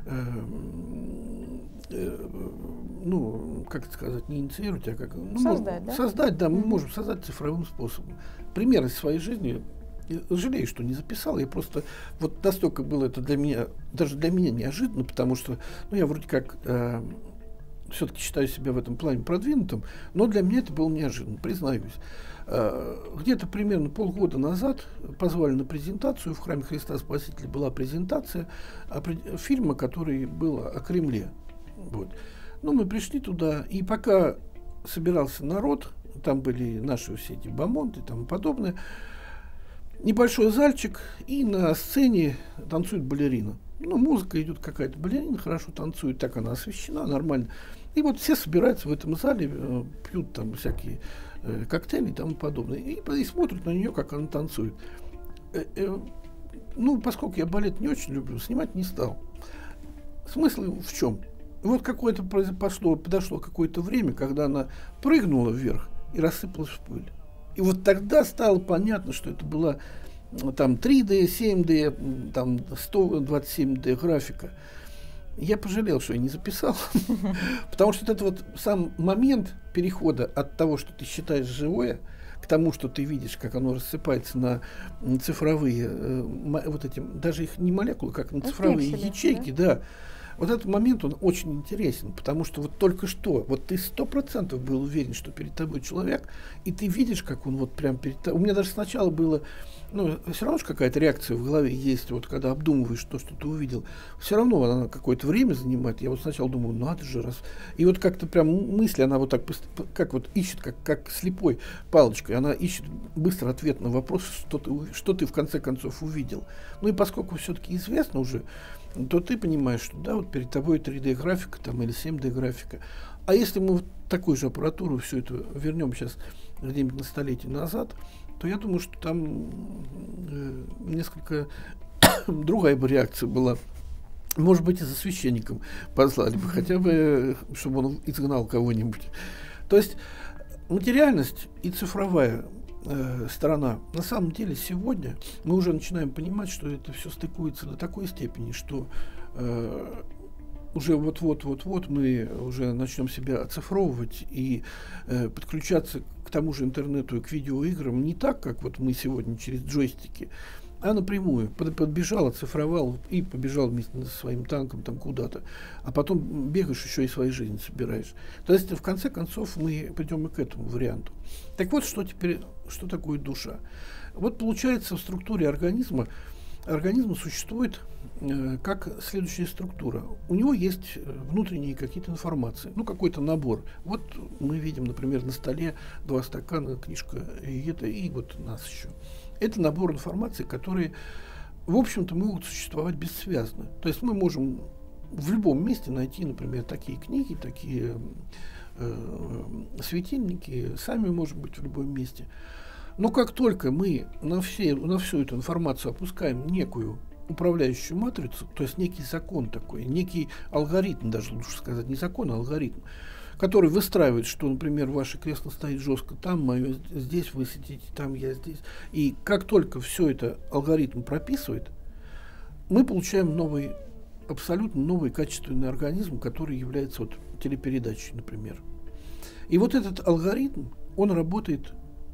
как это сказать, не инициировать, а как создать, да, мы можем создать цифровым способом. Пример из своей жизни. Жалею, что не записал. Я просто вот настолько было это для меня, даже для меня неожиданно, потому что я вроде как все-таки считаю себя в этом плане продвинутым, но для меня это было неожиданно, признаюсь. Где-то примерно полгода назад позвали на презентацию, в Храме Христа Спасителя была презентация фильма, который был о Кремле. Вот. Мы пришли туда, и пока собирался народ, там были наши все эти бомонды и тому подобное, небольшой зальчик, и на сцене танцует балерина. Музыка идет какая-то, балерина хорошо танцует, так она освещена, нормально. И вот все собираются в этом зале, пьют там всякие коктейли и тому подобное, и смотрят на нее, как она танцует. Поскольку я балет не очень люблю, снимать не стал. Смысл в чем? Вот подошло какое-то время, когда она прыгнула вверх и рассыпалась в пыль. И вот тогда стало понятно, что это была там 3D, 7D, там 127D графика. Я пожалел, что я не записал, потому что это вот сам момент перехода от того, что ты считаешь живое, к тому, что ты видишь, как оно рассыпается на цифровые, вот эти, даже их не молекулы, как на цифровые ячейки, да. Вот этот момент, он очень интересен, потому что вот только что, вот ты 100% был уверен, что перед тобой человек, и ты видишь, как он вот прям перед тобой. У меня даже сначала было, все равно же какая-то реакция в голове есть, вот когда обдумываешь то, что ты увидел, все равно она какое-то время занимает. Я вот сначала думаю, надо же раз. И вот как-то прям мысль, она вот так, как вот ищет, как слепой палочкой, она ищет быстро ответ на вопрос, что ты в конце концов увидел. И поскольку все-таки известно уже, то ты понимаешь, что да, вот перед тобой 3D-графика там, или 7D-графика. А если мы вот такую же аппаратуру все это вернем сейчас где-нибудь на столетие назад, то я думаю, что там несколько другая бы реакция была. Может быть, и за священником послали бы, хотя бы, чтобы он изгнал кого-нибудь. То есть материальность и цифровая сторона. На самом деле сегодня мы уже начинаем понимать, что это все стыкуется до такой степени, что уже вот-вот мы уже начнем себя оцифровывать и подключаться к тому же интернету и к видеоиграм не так, как вот мы сегодня через джойстики, а напрямую. Подбежал, оцифровал и побежал вместе со своим танком там куда-то. А потом бегаешь еще и свою жизнь собираешь. То есть, в конце концов, мы придем и к этому варианту. Так вот, что теперь, что такое душа? Вот получается в структуре организма существует как следующая структура. У него есть внутренние какие-то информации, ну какой-то набор. Вот мы видим, например, на столе 2 стакана, книжка и вот нас еще. Это набор информации, которые, в общем-то, могут существовать бессвязно. То есть мы можем в любом месте найти, например, такие книги, такие светильники, сами можем быть в любом месте. Но как только мы на всю эту информацию опускаем некую управляющую матрицу, то есть некий закон такой, некий алгоритм, даже лучше сказать, не закон, а алгоритм, который выстраивает, что, например, ваше кресло стоит жестко там, мое здесь, вы сидите там, я здесь. И как только все это алгоритм прописывает, мы получаем новый, абсолютно новый качественный организм, который является вот телепередачей, например. И вот этот алгоритм, он работает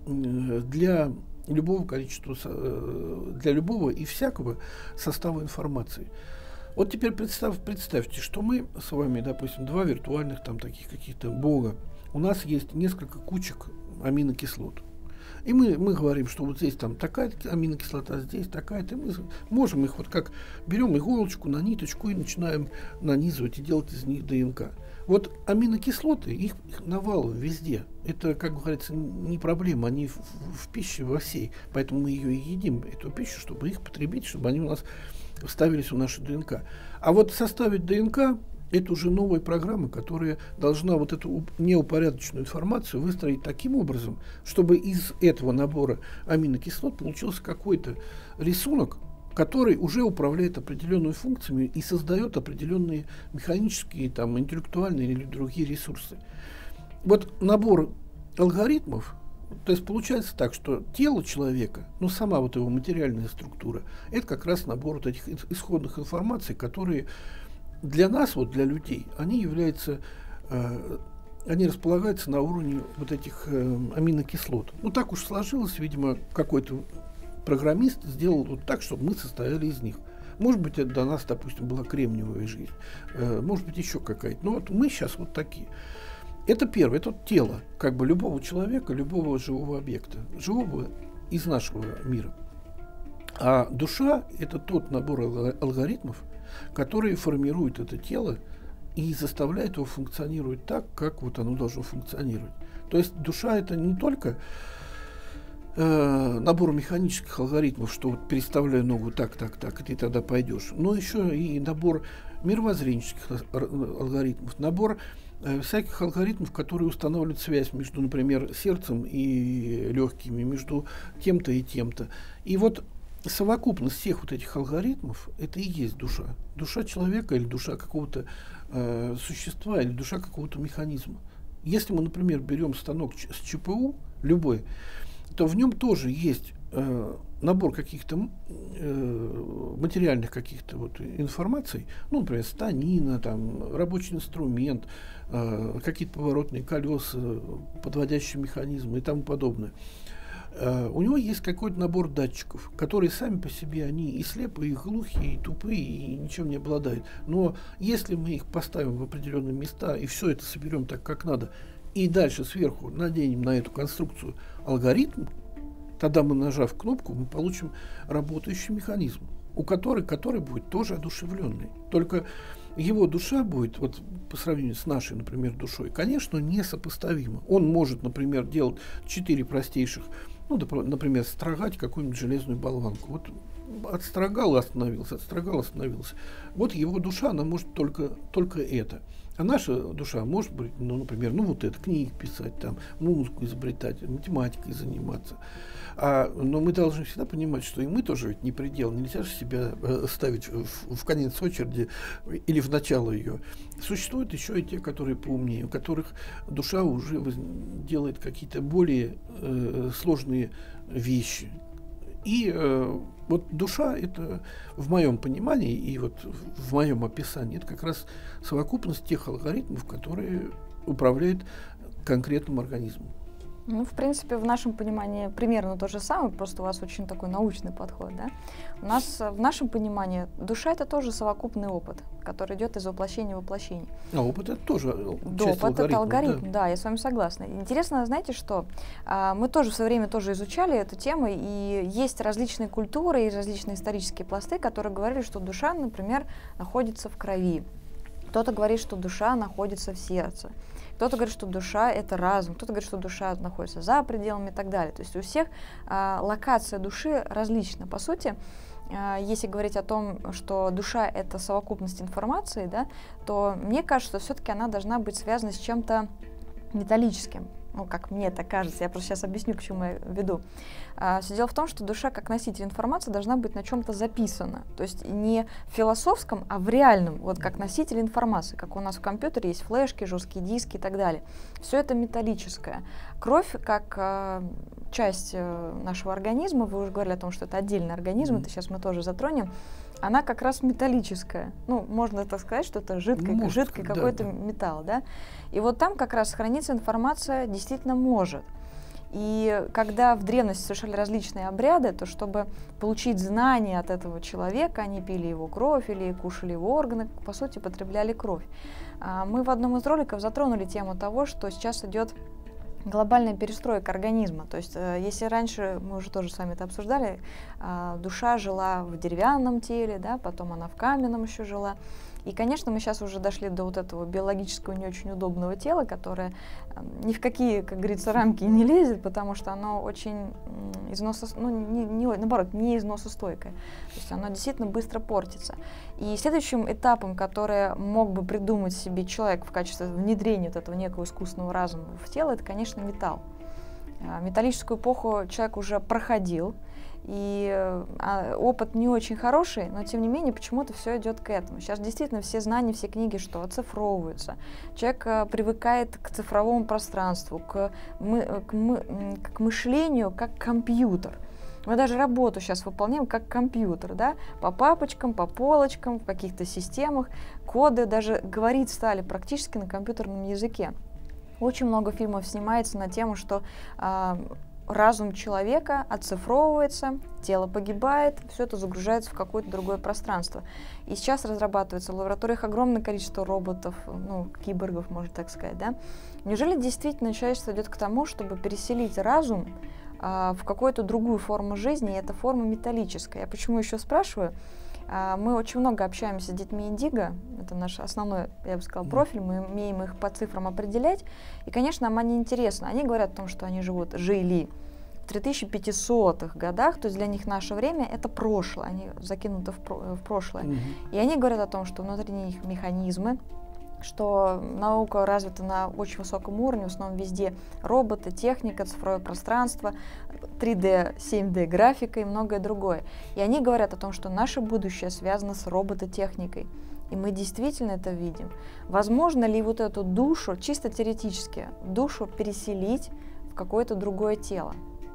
для любого количества, для любого и всякого состава информации. Вот теперь представьте, что мы с вами, допустим, 2 виртуальных там таких каких-то бога. У нас есть несколько кучек аминокислот. И мы говорим, что вот здесь там такая аминокислота, здесь такая-то. Мы можем их вот как берем иголочку на ниточку и начинаем нанизывать и делать из них ДНК. Вот аминокислоты, их навалом везде. Это, как говорится, не проблема, они в пище во всей. Поэтому мы ее и едим, эту пищу, чтобы их потребить, чтобы они у нас вставились в нашу ДНК. А вот составить ДНК — это уже новая программа, которая должна вот эту неупорядоченную информацию выстроить таким образом, чтобы из этого набора аминокислот получился какой-то рисунок, который уже управляет определенными функциями и создает определенные механические, там, интеллектуальные или другие ресурсы. Вот набор алгоритмов, то есть получается так, что тело человека, ну сама вот его материальная структура, это как раз набор вот этих исходных информаций, которые для нас, вот для людей, они являются, они располагаются на уровне вот этих аминокислот. Ну так уж сложилось, видимо, какой-то программист сделал вот так, чтобы мы состояли из них. Может быть, это до нас, допустим, была кремниевая жизнь, может быть, еще какая-то. Но вот мы сейчас вот такие. Это первое, это тело, как бы любого человека, любого живого объекта, живого из нашего мира. А душа — это тот набор алгоритмов, которые формируют это тело и заставляют его функционировать так, как вот оно должно функционировать. То есть душа — это не только набор механических алгоритмов, что вот переставляю ногу так, и ты тогда пойдешь, но еще и набор мировоззренческих алгоритмов, набор всяких алгоритмов, которые устанавливают связь между, например, сердцем и легкими, между тем-то и тем-то. И вот совокупность всех вот этих алгоритмов — это и есть душа. Душа человека или душа какого-то существа, или душа какого-то механизма. Если мы, например, берем станок с ЧПУ, любой, то в нем тоже есть набор каких-то материальных каких-то вот информаций, ну, например, станина, там, рабочий инструмент, какие-то поворотные колеса, подводящие механизмы и тому подобное. У него есть какой-то набор датчиков, которые сами по себе, они и слепые, и глухие, и тупые, и ничем не обладают. Но если мы их поставим в определенные места и все это соберем так, как надо, и дальше сверху наденем на эту конструкцию алгоритм, тогда мы, нажав кнопку, мы получим работающий механизм, который будет тоже одушевленный. Только его душа будет, вот по сравнению с нашей, например, душой, конечно, несопоставима. Он может, например, делать 4 простейших, ну, например, строгать какую-нибудь железную болванку. Вот отстрогал и остановился, отстрогал, остановился. Вот его душа, она может только это. А наша душа может быть, ну, например, ну вот это, книги писать, там, музыку изобретать, математикой заниматься. Но мы должны всегда понимать, что и мы тоже ведь не предел. Нельзя же себя ставить в конец очереди или в начало ее. Существуют еще и те, которые поумнее, у которых душа уже делает какие-то более сложные вещи. И вот душа, это в моем понимании и вот в моем описании, это как раз совокупность тех алгоритмов, которые управляют конкретным организмом. Ну, в принципе, в нашем понимании примерно то же самое, просто у вас очень такой научный подход, да? У нас, в нашем понимании, душа — это тоже совокупный опыт, который идет из воплощения в воплощение. А опыт — это тоже часть алгоритма. Это алгоритм, да, я с вами согласна. Интересно, знаете, что мы тоже в свое время тоже изучали эту тему, и есть различные культуры и различные исторические пласты, которые говорили, что душа, например, находится в крови. Кто-то говорит, что душа находится в сердце. Кто-то говорит, что душа — это разум, кто-то говорит, что душа находится за пределами и так далее. То есть у всех локация души различна. По сути, если говорить о том, что душа — это совокупность информации, да, то мне кажется, что все-таки она должна быть связана с чем-то металлическим. Ну, как мне так кажется, я просто сейчас объясню, к чему я веду. Все дело в том, что душа, как носитель информации, должна быть на чем-то записана. То есть не в философском, а в реальном, вот как носитель информации, как у нас в компьютере есть флешки, жесткие диски и так далее. Все это металлическое. Кровь, как часть нашего организма, вы уже говорили о том, что это отдельный организм, это сейчас мы тоже затронем, она как раз металлическая. Ну, можно так сказать, что это жидкий какой-то металл, да? И вот там как раз хранится информация действительно может. И когда в древности совершали различные обряды, то чтобы получить знания от этого человека, они пили его кровь или кушали его органы, по сути, потребляли кровь. Мы в одном из роликов затронули тему того, что сейчас идет глобальная перестройка организма. То есть, если раньше, мы уже тоже с вами это обсуждали, душа жила в деревянном теле, да, потом она в каменном еще жила. И, конечно, мы сейчас уже дошли до вот этого биологического не очень удобного тела, которое ни в какие, как говорится, рамки не лезет, потому что оно очень наоборот, не износостойкое. То есть оно действительно быстро портится. И следующим этапом, который мог бы придумать себе человек в качестве внедрения вот этого некого искусственного разума в тело, это, конечно, металл. Металлическую эпоху человек уже проходил, и опыт не очень хороший, но тем не менее почему-то все идет к этому. Сейчас действительно все знания, все книги что оцифровываются. Человек привыкает к цифровому пространству, к мышлению как компьютер. Мы даже работу сейчас выполняем как компьютер, да? По папочкам, по полочкам, в каких-то системах. Коды даже говорить стали практически на компьютерном языке. Очень много фильмов снимается на тему, что разум человека оцифровывается, тело погибает, все это загружается в какое-то другое пространство. И сейчас разрабатывается в лабораториях огромное количество роботов, ну, киборгов, можно так сказать, да? Неужели действительно человечество идет к тому, чтобы переселить разум в какую-то другую форму жизни, и эта форма металлическая? Я почему еще спрашиваю? Мы очень много общаемся с детьми индиго, это наш основной, я бы сказала, профиль, мы умеем их по цифрам определять, и, конечно, нам они интересны. Они говорят о том, что они жили в 3500-х годах, то есть для них наше время — это прошлое, они закинуты в прошлое. И они говорят о том, что внутри них механизмы, что наука развита на очень высоком уровне, в основном везде роботы, техника, цифровое пространство, 3D, 7D графика и многое другое. И они говорят о том, что наше будущее связано с робототехникой. И мы действительно это видим. Возможно ли вот эту душу, чисто теоретически, душу переселить в какое-то другое тело?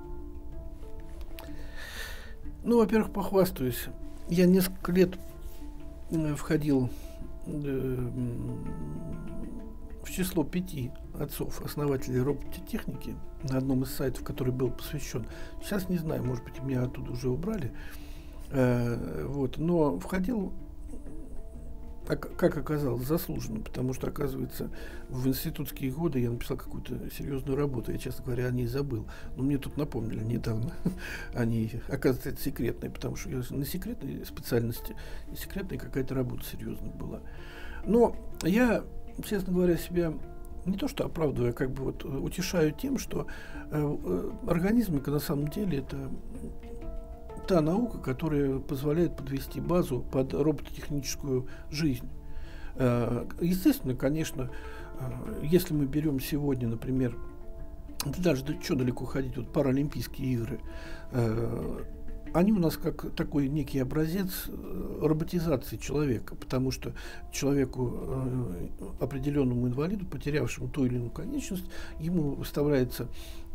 Ну, во-первых, похвастаюсь. Я несколько лет входил в число 5 отцов-основателей робототехники на одном из сайтов, который был посвящен. Сейчас не знаю, может быть, меня оттуда уже убрали. Но входил, как оказалось, заслуженно, потому что, оказывается, в институтские годы я написал какую-то серьезную работу. Я, честно говоря, о ней забыл. Но мне тут напомнили недавно. Они, оказывается, это секретные, потому что я на секретной специальности, и секретная какая-то работа серьезная была. Но я, честно говоря, себя не то что оправдываю, а как бы вот утешаю тем, что организмика на самом деле это та наука, которая позволяет подвести базу под робототехническую жизнь. Естественно, конечно, если мы берем сегодня, например, даже что далеко ходить, вот Паралимпийские игры, они у нас как такой некий образец роботизации человека, потому что человеку, определенному инвалиду, потерявшему ту или иную конечность, ему выставляется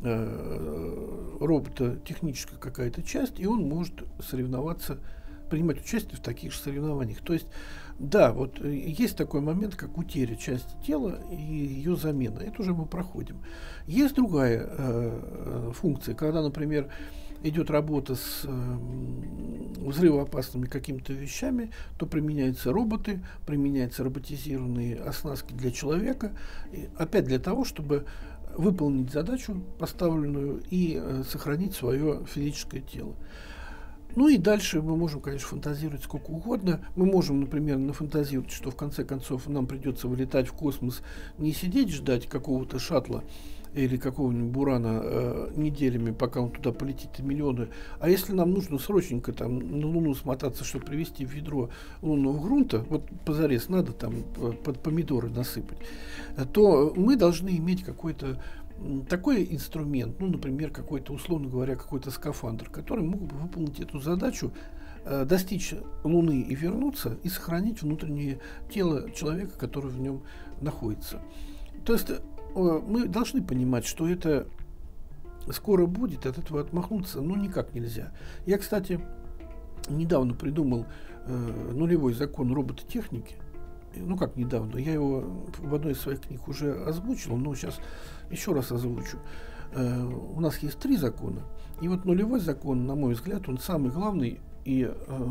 робототехническая какая-то часть, и он может соревноваться, принимать участие в таких же соревнованиях. То есть, да, вот есть такой момент, как утеря части тела и ее замена. Это уже мы проходим. Есть другая функция, когда, например, идет работа с взрывоопасными какими-то вещами, то применяются роботы, применяются роботизированные оснастки для человека, опять для того, чтобы выполнить задачу поставленную и сохранить свое физическое тело. Ну и дальше мы можем, конечно, фантазировать сколько угодно. Мы можем, например, нафантазировать, что в конце концов нам придется вылетать в космос, не сидеть ждать какого-то шаттла или какого-нибудь бурана неделями, пока он туда полетит, и миллионы. А если нам нужно срочненько там на Луну смотаться, чтобы привезти в ведро лунного грунта, вот позарез надо там под помидоры насыпать, то мы должны иметь какой-то такой инструмент, ну, например, какой-то, условно говоря, какой-то скафандр, который мог бы выполнить эту задачу, достичь Луны и вернуться, и сохранить внутреннее тело человека, который в нем находится. То есть мы должны понимать, что это скоро будет, от этого отмахнуться никак нельзя. Я, кстати, недавно придумал нулевой закон робототехники. Ну, как недавно, я его в одной из своих книг уже озвучил, но сейчас еще раз озвучу. У нас есть 3 закона, и вот нулевой закон, на мой взгляд, он самый главный, и,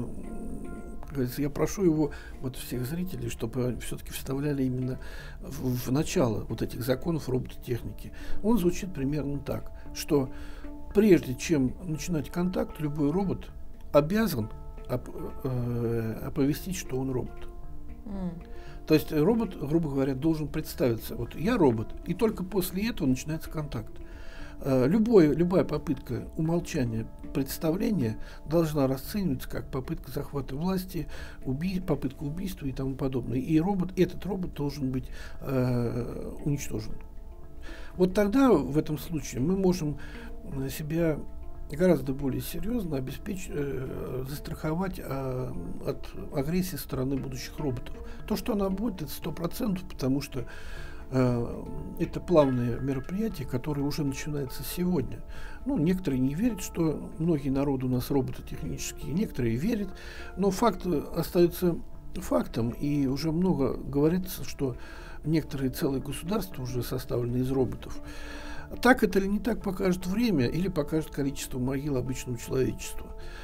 как говорится, я прошу его, вот всех зрителей, чтобы все-таки вставляли именно в начало вот этих законов робототехники. Он звучит примерно так, что прежде чем начинать контакт, любой робот обязан оповестить, что он робот. То есть робот, грубо говоря, должен представиться. Вот я робот, и только после этого начинается контакт. Любая попытка умолчания представления должна расцениваться как попытка захвата власти, попытка убийства и тому подобное. И этот робот должен быть уничтожен. Вот тогда в этом случае мы можем себя гораздо более серьезно застраховать от агрессии со стороны будущих роботов. То, что она будет, это 100%, потому что это плавное мероприятие, которое уже начинается сегодня. Ну, некоторые не верят, что многие народы у нас робототехнические, некоторые верят, но факт остается фактом, и уже много говорится, что некоторые целые государства уже составлены из роботов. Так это или не так, покажет время или покажет количество могил обычного человечества.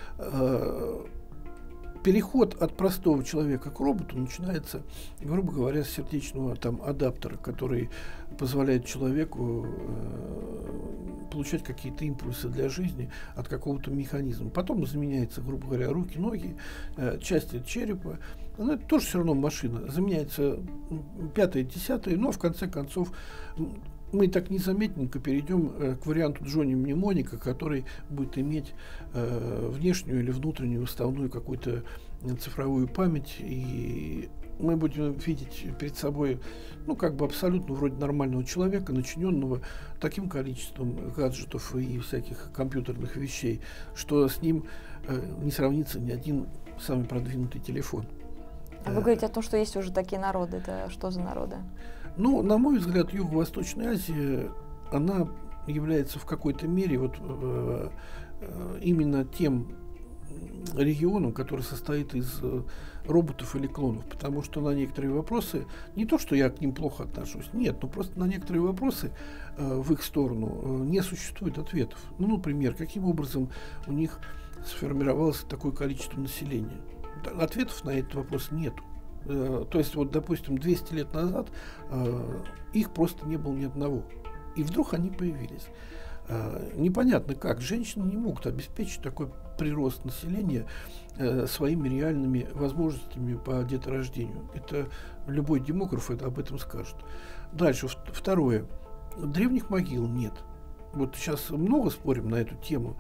Переход от простого человека к роботу начинается, грубо говоря, с сердечного адаптера, который позволяет человеку получать какие-то импульсы для жизни от какого-то механизма. Потом заменяются, грубо говоря, руки, ноги, части черепа. Но это тоже все равно машина. Заменяется 5-е, 10-е, но в конце концов мы так незаметненько перейдем к варианту Джонни Мнемоника, который будет иметь внешнюю или внутреннюю уставную какую-то цифровую память, и мы будем видеть перед собой, абсолютно вроде нормального человека, начиненного таким количеством гаджетов и всяких компьютерных вещей, что с ним не сравнится ни один самый продвинутый телефон. А вы говорите о том, что есть уже такие народы. Это что за народы? На мой взгляд, Юго-Восточная Азия, она является в какой-то мере именно тем регионом, который состоит из роботов или клонов, потому что на некоторые вопросы, не то, что я к ним плохо отношусь, нет, но просто на некоторые вопросы в их сторону не существует ответов. Например, каким образом у них сформировалось такое количество населения? Ответов на этот вопрос нету. То есть, допустим, 200 лет назад их просто не было ни одного. И вдруг они появились. Непонятно как. Женщины не могут обеспечить такой прирост населения своими реальными возможностями по деторождению. Это любой демограф об этом скажет. Дальше. Второе. Древних могил нет. Вот сейчас много спорим на эту тему.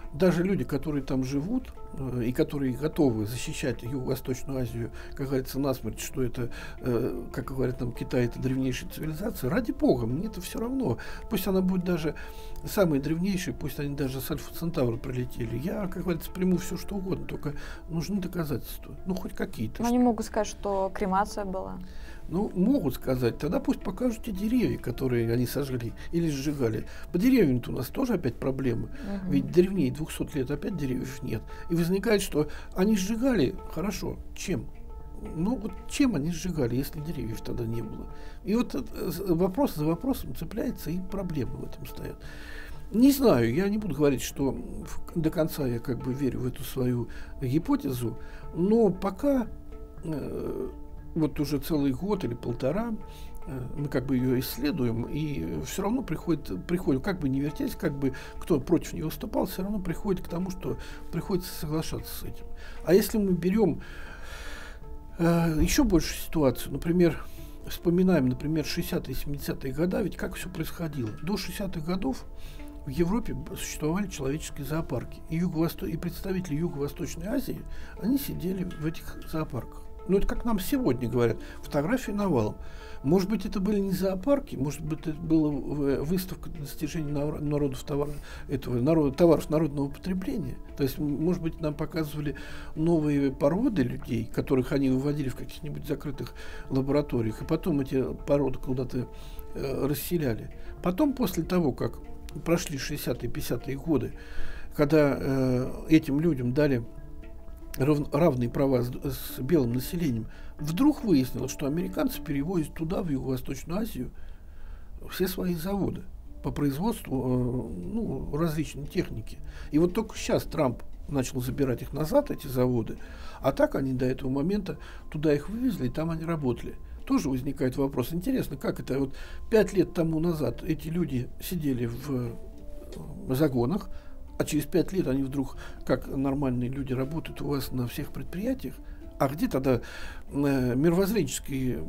даже люди, которые там живут, и которые готовы защищать Юго-Восточную Азию, как говорится, насмерть, что это, как говорят нам, Китай — это древнейшая цивилизация, ради бога, мне это все равно. Пусть она будет даже самой древнейшей, пусть они даже с Альфа-Центавра прилетели. Я, как говорится, приму все, что угодно, только нужны доказательства. Ну, хоть какие-то. Но они могут сказать, что кремация была. Ну, могут сказать. Тогда пусть покажут те деревья, которые они сожгли или сжигали. По деревьям-то у нас тоже опять проблемы. Ведь древнее 200 лет опять деревьев нет. И возникает, что они сжигали, хорошо, чем? Ну, вот чем они сжигали, если деревьев тогда не было? И вот вопрос за вопросом цепляется, и проблемы в этом стоят. Не знаю, я не буду говорить, что до конца я как бы верю в эту свою гипотезу, но пока... вот уже целый год или полтора мы как бы ее исследуем, и все равно приходит, как бы не вертясь, как бы кто против нее выступал, все равно приходит к тому, что приходится соглашаться с этим. А если мы берем еще больше ситуацию, например, вспоминаем, например, 60-е, 70-е годы, ведь как все происходило. До 60-х годов в Европе существовали человеческие зоопарки, и представители Юго-Восточной Азии, они сидели в этих зоопарках. Ну, это как нам сегодня говорят, фотографии навалом. Может быть, это были не зоопарки, может быть, это была выставка достижений товаров народного потребления. То есть, может быть, нам показывали новые породы людей, которых они выводили в каких-нибудь закрытых лабораториях, и потом эти породы куда-то расселяли. Потом, после того, как прошли 60-е, 50-е годы, когда этим людям дали равные права с белым населением, вдруг выяснилось, что американцы перевозят туда, в Юго-Восточную Азию, все свои заводы по производству различной техники. И вот только сейчас Трамп начал забирать их назад, эти заводы, а так они до этого момента туда их вывезли, и там они работали. Тоже возникает вопрос, интересно, как это вот 5 лет тому назад эти люди сидели в загонах, а через 5 лет они вдруг, как нормальные люди, работают у вас на всех предприятиях. А где тогда мировоззренческая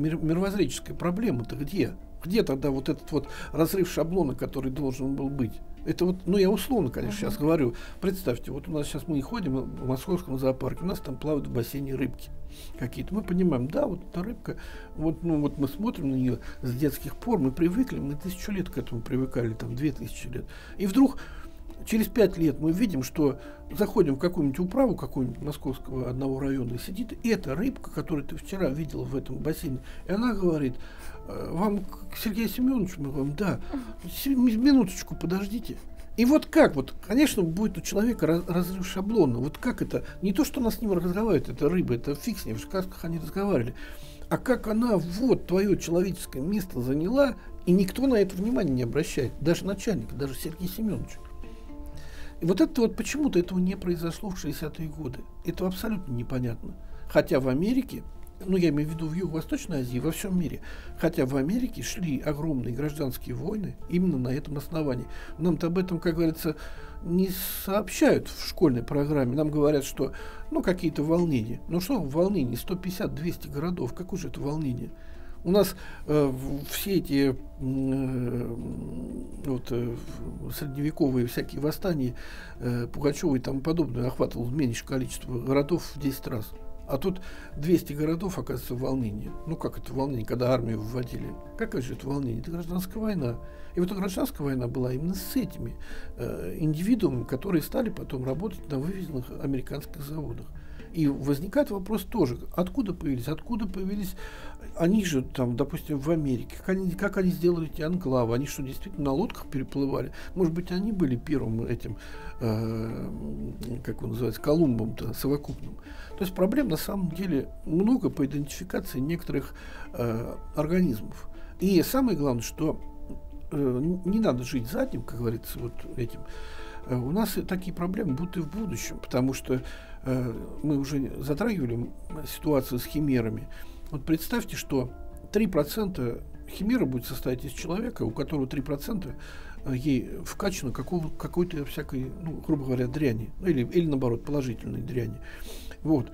проблема-то где? Где тогда вот этот вот разрыв шаблона, который должен был быть? Это вот, я условно, конечно, сейчас говорю. Представьте, вот у нас сейчас мы ходим в московском зоопарке, у нас там плавают в бассейне рыбки какие-то. Мы понимаем, да, вот эта рыбка, вот мы смотрим на нее с детских пор, мы привыкли, мы 1000 лет к этому привыкали, там 2000 лет. И вдруг через 5 лет мы видим, что заходим в какую-нибудь управу какого-нибудь московского одного района, и сидит эта рыбка, которую ты вчера видел в этом бассейне, и она говорит: вам, Сергей Семенович, мы говорим, да, минуточку, подождите. И вот как, вот, конечно, будет у человека разрыв шаблона, вот как это, не то, что она с ним разговаривает, это рыба, это фиг с ним, в сказках они разговаривали, а как она вот твое человеческое место заняла, и никто на это внимания не обращает, даже начальник, даже Сергей Семенович. И вот это вот почему-то этого не произошло в 60-е годы. Это абсолютно непонятно. Хотя в Америке, я имею в виду в Юго-Восточной Азии, во всем мире, хотя в Америке шли огромные гражданские войны именно на этом основании. Нам-то об этом, как говорится, не сообщают в школьной программе. Нам говорят, что какие-то волнения. Что волнение? 150-200 городов. Какое же это волнение? У нас все эти средневековые всякие восстания Пугачева и тому подобное охватывало меньше количество городов в 10 раз. А тут 200 городов, оказывается, в волнении. Как это волнение, когда армию вводили? Какое же это волнение? Это гражданская война. И вот гражданская война была именно с этими индивидуумами, которые стали потом работать на вывезенных американских заводах. И возникает вопрос тоже, откуда появились они же там, допустим, в Америке, как они сделали эти анклавы, они что, действительно на лодках переплывали? Может быть, они были первым этим, как он называется, Колумбом-то совокупным. То есть проблем на самом деле много по идентификации некоторых организмов. И самое главное, что не надо жить задним, как говорится, вот этим. У нас такие проблемы будут и в будущем, потому что мы уже затрагивали ситуацию с химерами. Вот представьте, что 3% химера будет состоять из человека, у которого 3% ей вкачано какой-то всякой, грубо говоря, дряни, или наоборот, положительной дряни. Вот.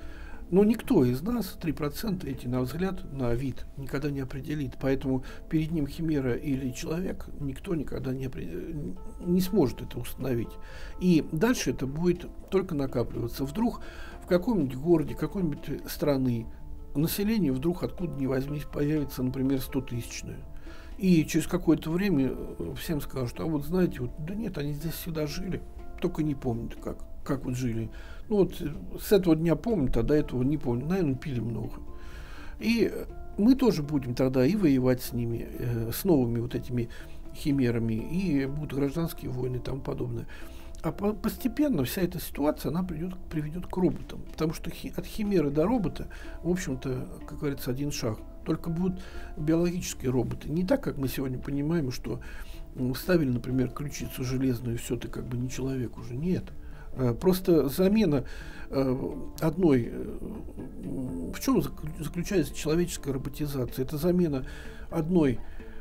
Но никто из нас 3% эти, на взгляд, на вид, никогда не определит. Поэтому перед ним химера или человек никто никогда не сможет это установить. И дальше это будет только накапливаться. Вдруг в каком-нибудь городе, какой-нибудь страны население вдруг откуда ни возьмись появится, например, 100-тысячное. И через какое-то время всем скажут: а вот знаете, вот, да нет, они здесь всегда жили, только не помнят, как вот жили. Ну вот с этого дня помнят, а до этого не помнят. Наверное, пили много. И мы тоже будем тогда и воевать с ними, с новыми вот этими химерами, и будут гражданские войны и тому подобное. А постепенно вся эта ситуация, она приведет к роботам. Потому что от химеры до робота, в общем-то, как говорится, один шаг. Только будут биологические роботы. Не так, как мы сегодня понимаем, что вставили, например, ключицу железную, и все, ты как бы не человек уже. Нет. Просто замена одной... В чем заключается человеческая роботизация? Это замена одной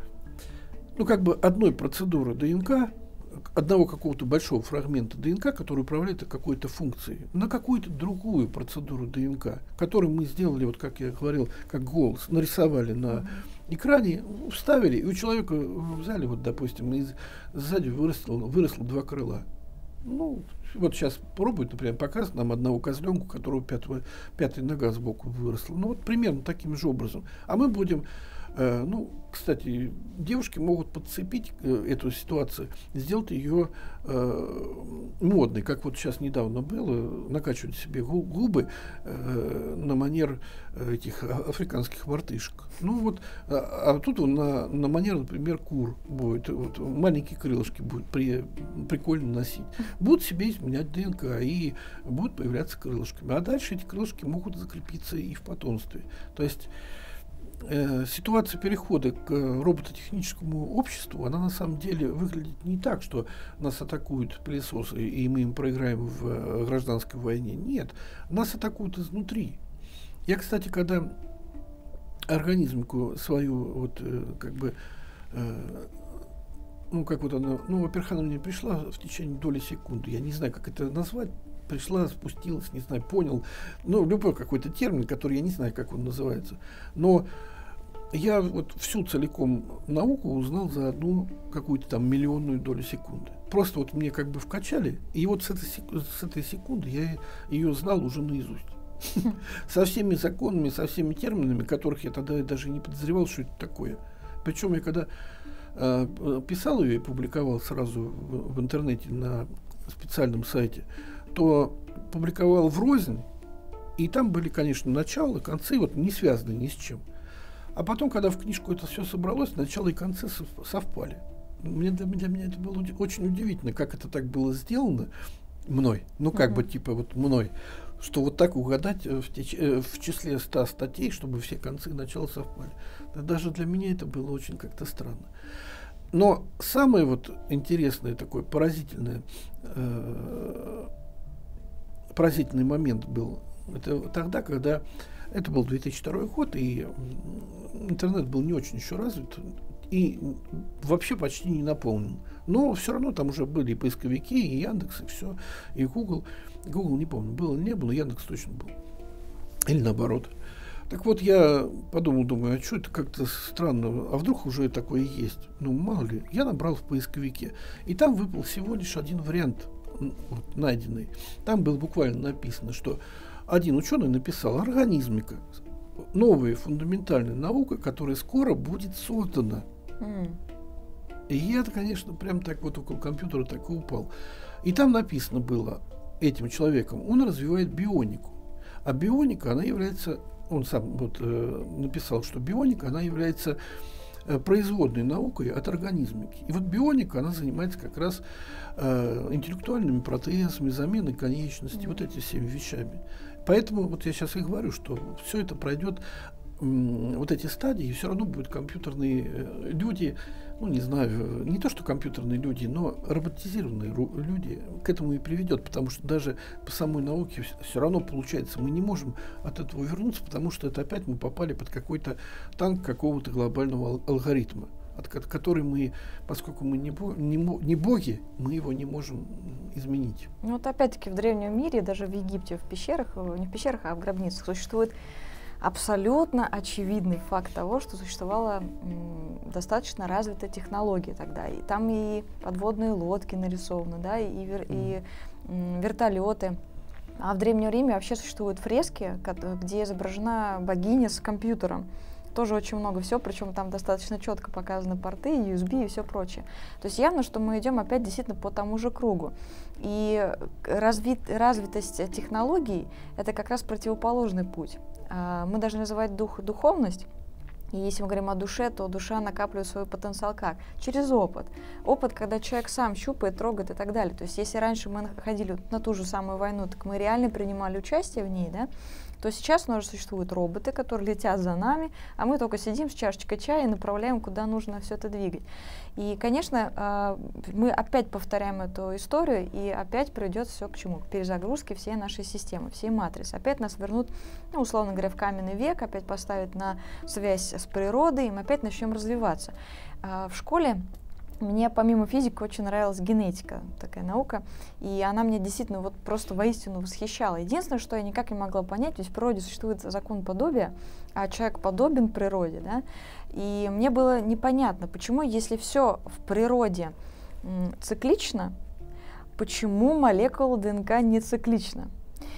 процедуры ДНК, одного какого-то большого фрагмента ДНК, который управляет какой-то функцией, на какую-то другую процедуру ДНК, которую мы сделали, вот как я говорил, как голос, нарисовали на экране, вставили, и у человека взяли, вот, допустим, и сзади выросло 2 крыла. Ну, вот сейчас пробует, например, показывать нам одного козленка, у которого пятая нога сбоку выросла. Ну, вот примерно таким же образом. А мы будем... кстати, девушки могут подцепить эту ситуацию, сделать ее модной, как вот сейчас недавно было, накачивать себе губы на манер этих африканских мартышек. Ну вот, а тут на манер, например, кур будет, вот, маленькие крылышки будут прикольно носить. Будут себе изменять ДНК и будут появляться крылышками. А дальше эти крылышки могут закрепиться и в потомстве. То есть ситуация перехода к робототехническому обществу, она на самом деле выглядит не так, что нас атакуют пылесосы, и мы им проиграем в гражданской войне. Нет, нас атакуют изнутри. Я, кстати, когда организмику свою, вот, во-первых, она мне пришла в течение доли секунды. Я не знаю, как это назвать. Пришла, спустилась, не знаю, понял. Любой какой-то термин, который я не знаю, как он называется. Но я вот всю целиком науку узнал за одну какую-то там миллионную долю секунды. Просто вот мне как бы вкачали, и вот с этой секунды я ее знал уже наизусть. Со всеми законами, со всеми терминами, которых я тогда даже не подозревал, что это такое. Причем я когда писал ее и публиковал сразу в интернете на специальном сайте, то публиковал врознь, и там были, конечно, начало, концы, вот не связаны ни с чем. А потом, когда в книжку это все собралось, начало и концы совпали. Для меня это было очень удивительно, как это так было сделано мной, мной, что вот так угадать в числе 100 статей, чтобы все концы и начала совпали. Даже для меня это было очень как-то странно. Но самое вот интересное, такое поразительный момент был, это тогда, когда это был 2002 год, и интернет был не очень еще развит, и вообще почти не наполнен. Но все равно там уже были и поисковики, и Яндекс, и все, и Google. Google не помню, был или не был, но Яндекс точно был. Или наоборот. Так вот, я думаю, а что это как-то странно, а вдруг уже такое есть? Ну, мало ли. Я набрал в поисковике, и там выпал всего лишь один вариант, вот, найденный. Там было буквально написано, что один ученый написал: организмика, новая фундаментальная наука, которая скоро будет создана. И я, конечно, прям так вот около компьютера так и упал. И там написано было этим человеком, он развивает бионику. А бионика, она является, он сам вот, написал, что бионика, она является производной наукой от организмики. И вот бионика, она занимается как раз интеллектуальными протезами, заменой конечностей, вот этими всеми вещами. Поэтому вот я сейчас и говорю, что все это пройдет, вот эти стадии, и все равно будут компьютерные люди, ну не знаю, не то что компьютерные люди, но роботизированные люди к этому и приведет, потому что даже по самой науке все равно получается, мы не можем от этого вернуться, потому что это опять мы попали под какой-то танк какого-то глобального алгоритма. который мы, поскольку мы не боги, мы его не можем изменить. Ну вот опять-таки в древнем мире, даже в Египте, в пещерах, не в пещерах, а в гробницах, существует абсолютно очевидный факт того, что существовала достаточно развитая технология тогда. И там и подводные лодки нарисованы, да, и вертолеты. А в Древнем Риме вообще существуют фрески, где изображена богиня с компьютером. Тоже очень много всего, причем там достаточно четко показаны порты, USB и все прочее. То есть явно, что мы идем опять действительно по тому же кругу. И развитость технологий — это как раз противоположный путь. Мы должны называть духовность. И если мы говорим о душе, то душа накапливает свой потенциал как? Через опыт. Опыт, когда человек сам щупает, трогает и так далее. То есть если раньше мы ходили на ту же самую войну, так мы реально принимали участие в ней, да, то сейчас у нас существуют роботы, которые летят за нами, а мы только сидим с чашечкой чая и направляем, куда нужно все это двигать. И, конечно, мы опять повторяем эту историю, и опять придет все к чему? К перезагрузке всей нашей системы, всей матрицы. Опять нас вернут, ну, условно говоря, в каменный век, опять поставят на связь с природой, и мы опять начнем развиваться. В школе мне помимо физики очень нравилась генетика, такая наука, и она меня действительно вот просто воистину восхищала. Единственное, что я никак не могла понять, ведь в природе существует закон подобия, а человек подобен природе, да, и мне было непонятно, почему, если все в природе циклично, почему молекула ДНК не циклична.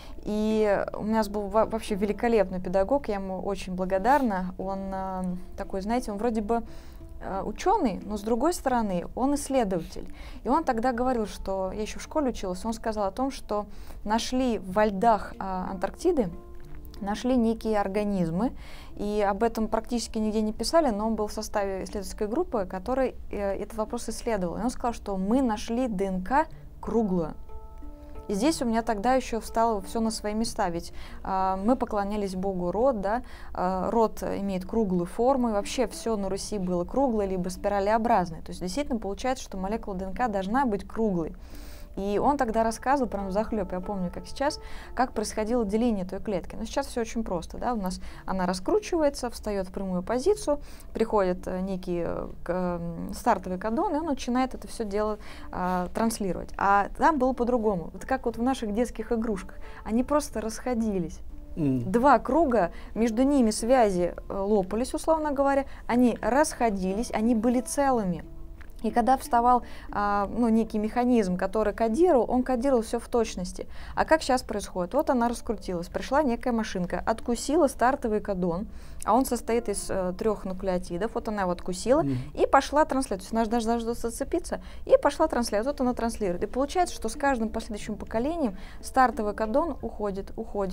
И у нас был вообще великолепный педагог, я ему очень благодарна, он такой, знаете, он вроде бы ученый, но с другой стороны он исследователь. И он тогда говорил, что я еще в школе училась, он сказал о том, что нашли во льдах Антарктиды, нашли некие организмы, и об этом практически нигде не писали, но он был в составе исследовательской группы, которая этот вопрос исследовала. И он сказал, что мы нашли ДНК круглую. И здесь у меня тогда еще встало все на свои места, ведь мы поклонялись богу Род, да, Род имеет круглую форму, и вообще все на Руси было круглое, либо спиралеобразное. То есть действительно получается, что молекула ДНК должна быть круглой. И он тогда рассказывал, прям взахлеб, я помню, как сейчас, как происходило деление той клетки. Но сейчас все очень просто, да, у нас она раскручивается, встает в прямую позицию, приходит некий стартовый кодон, и он начинает это все дело транслировать. А там было по-другому. Вот как вот в наших детских игрушках. Они просто расходились. Два круга, между ними связи лопались, условно говоря, они расходились, они были целыми. И когда вставал некий механизм, который кодировал, он кодировал все в точности. А как сейчас происходит? Вот она раскрутилась, пришла некая машинка, откусила стартовый кодон, а он состоит из 3 нуклеотидов. Вот она его откусила и пошла транслировать. То есть она должна зацепиться и пошла транслировать. Вот она транслирует. И получается, что с каждым последующим поколением стартовый кодон уходит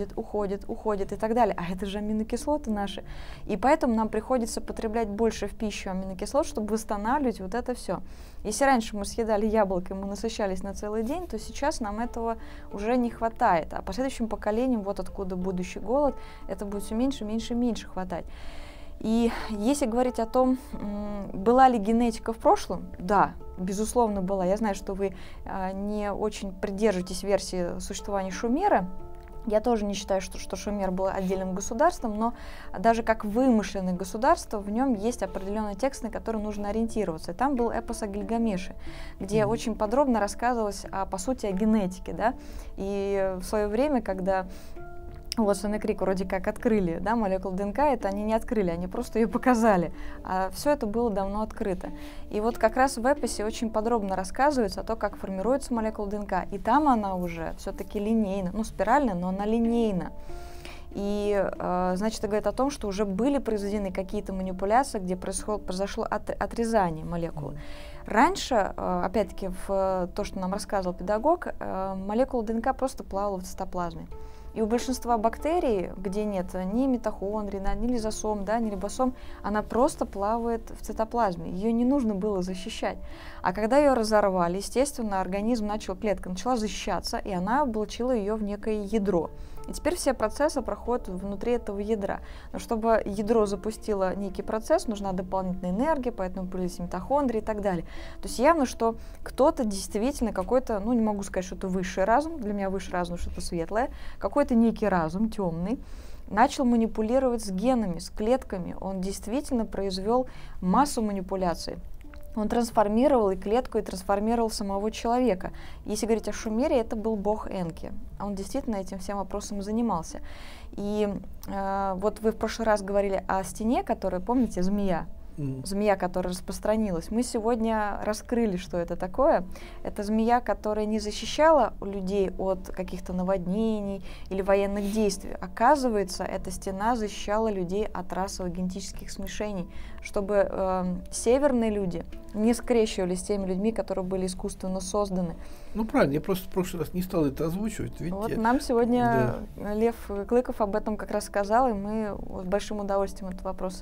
и так далее. А это же аминокислоты наши. И поэтому нам приходится потреблять больше в пищу аминокислот, чтобы восстанавливать вот это все. Если раньше мы съедали яблоко, и мы насыщались на целый день, то сейчас нам этого уже не хватает. А последующим поколениям, вот откуда будущий голод, это будет все меньше, меньше, меньше хватать. И если говорить о том, была ли генетика в прошлом, да, безусловно, была. Я знаю, что вы не очень придерживаетесь версии существования Шумера. Я тоже не считаю, что Шумер был отдельным государством, но даже как вымышленное государство, в нем есть определенный текст, на который нужно ориентироваться. И там был эпос о Гильгамеше, где очень подробно рассказывалось, по сути, о генетике. Да? И в свое время, когда Уотсон и Крик вроде как открыли, да, молекулу ДНК, это они не открыли, они просто ее показали. А все это было давно открыто. И вот как раз в эпосе очень подробно рассказывается о том, как формируется молекула ДНК. И там она уже все-таки линейна, ну спиральная, но она линейна. И, значит, это говорит о том, что уже были произведены какие-то манипуляции, где произошло отрезание молекулы. Раньше, опять-таки, в то, что нам рассказывал педагог, молекула ДНК просто плавала в цитоплазме. И у большинства бактерий, где нет ни митохондрий, ни лизосом, да, ни рибосом, она просто плавает в цитоплазме. Ее не нужно было защищать. А когда ее разорвали, естественно, клетка начала защищаться, и она облачила ее в некое ядро. И теперь все процессы проходят внутри этого ядра. Но чтобы ядро запустило некий процесс, нужна дополнительная энергия, поэтому появились митохондрии и так далее. То есть явно, что кто-то действительно какой-то, ну не могу сказать, что это высший разум, для меня высший разум что-то светлое, какой-то некий разум темный, начал манипулировать с генами, с клетками. Он действительно произвел массу манипуляций. Он трансформировал и клетку, и трансформировал самого человека. Если говорить о Шумере, это был бог Энки. Он действительно этим всем вопросом занимался. И вот вы в прошлый раз говорили о стене, которая, помните, змея? Змея, которая распространилась. Мы сегодня раскрыли, что это такое. Это змея, которая не защищала людей от каких-то наводнений или военных действий. Оказывается, эта стена защищала людей от расовых генетических смешений, чтобы северные люди не скрещивались с теми людьми, которые были искусственно созданы. Ну, правильно, я просто в прошлый раз не стал это озвучивать. Видите? Вот нам сегодня Лев Клыков об этом как раз сказал, и мы с большим удовольствием этот вопрос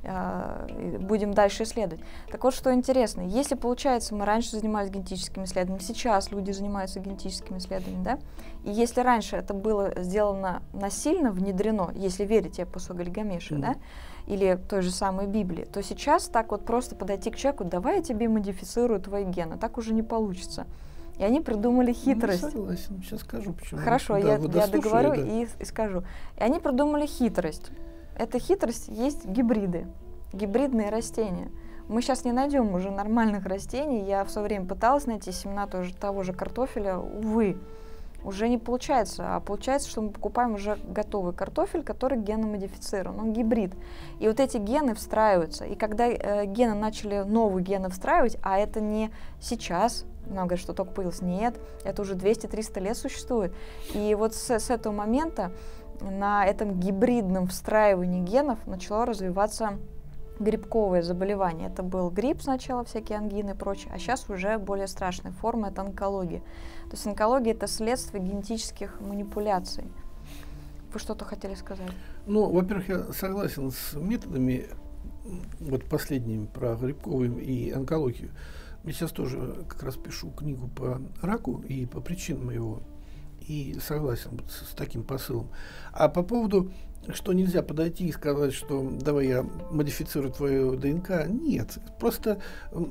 будем дальше исследовать. Так вот, что интересно, если, получается, мы раньше занимались генетическими исследованиями, сейчас люди занимаются генетическими исследованиями, да, и если раньше это было сделано насильно, внедрено, если верить эпосу Гильгамеша, да, или той же самой Библии, то сейчас так вот просто подойти к человеку, давай я тебе модифицирую твои гены, так уже не получится. И они придумали хитрость. Ну, согласен, сейчас скажу, почему. Хорошо, да, я договорю и скажу. И они придумали хитрость. Эта хитрость есть гибриды, гибридные растения. Мы сейчас не найдем уже нормальных растений. Я в свое время пыталась найти семена того же картофеля. Увы, уже не получается. А получается, что мы покупаем уже готовый картофель, который геномодифицирован. Он гибрид. И вот эти гены встраиваются. И когда гены начали новые гены встраивать, а это не сейчас, нам говорят, что только появилось. Нет, это уже 200-300 лет существует. И вот с этого момента на этом гибридном встраивании генов начало развиваться грибковое заболевание. Это был грипп сначала, всякие ангины и прочее, а сейчас уже более страшная форма — это онкология. То есть онкология — это следствие генетических манипуляций. Вы что-то хотели сказать? Ну, во-первых, я согласен с методами, вот последними, про грибковую и онкологию. Я сейчас тоже как раз пишу книгу по раку и по причинам его. И согласен с таким посылом. А по поводу, что нельзя подойти и сказать, что давай я модифицирую твою ДНК, нет. Просто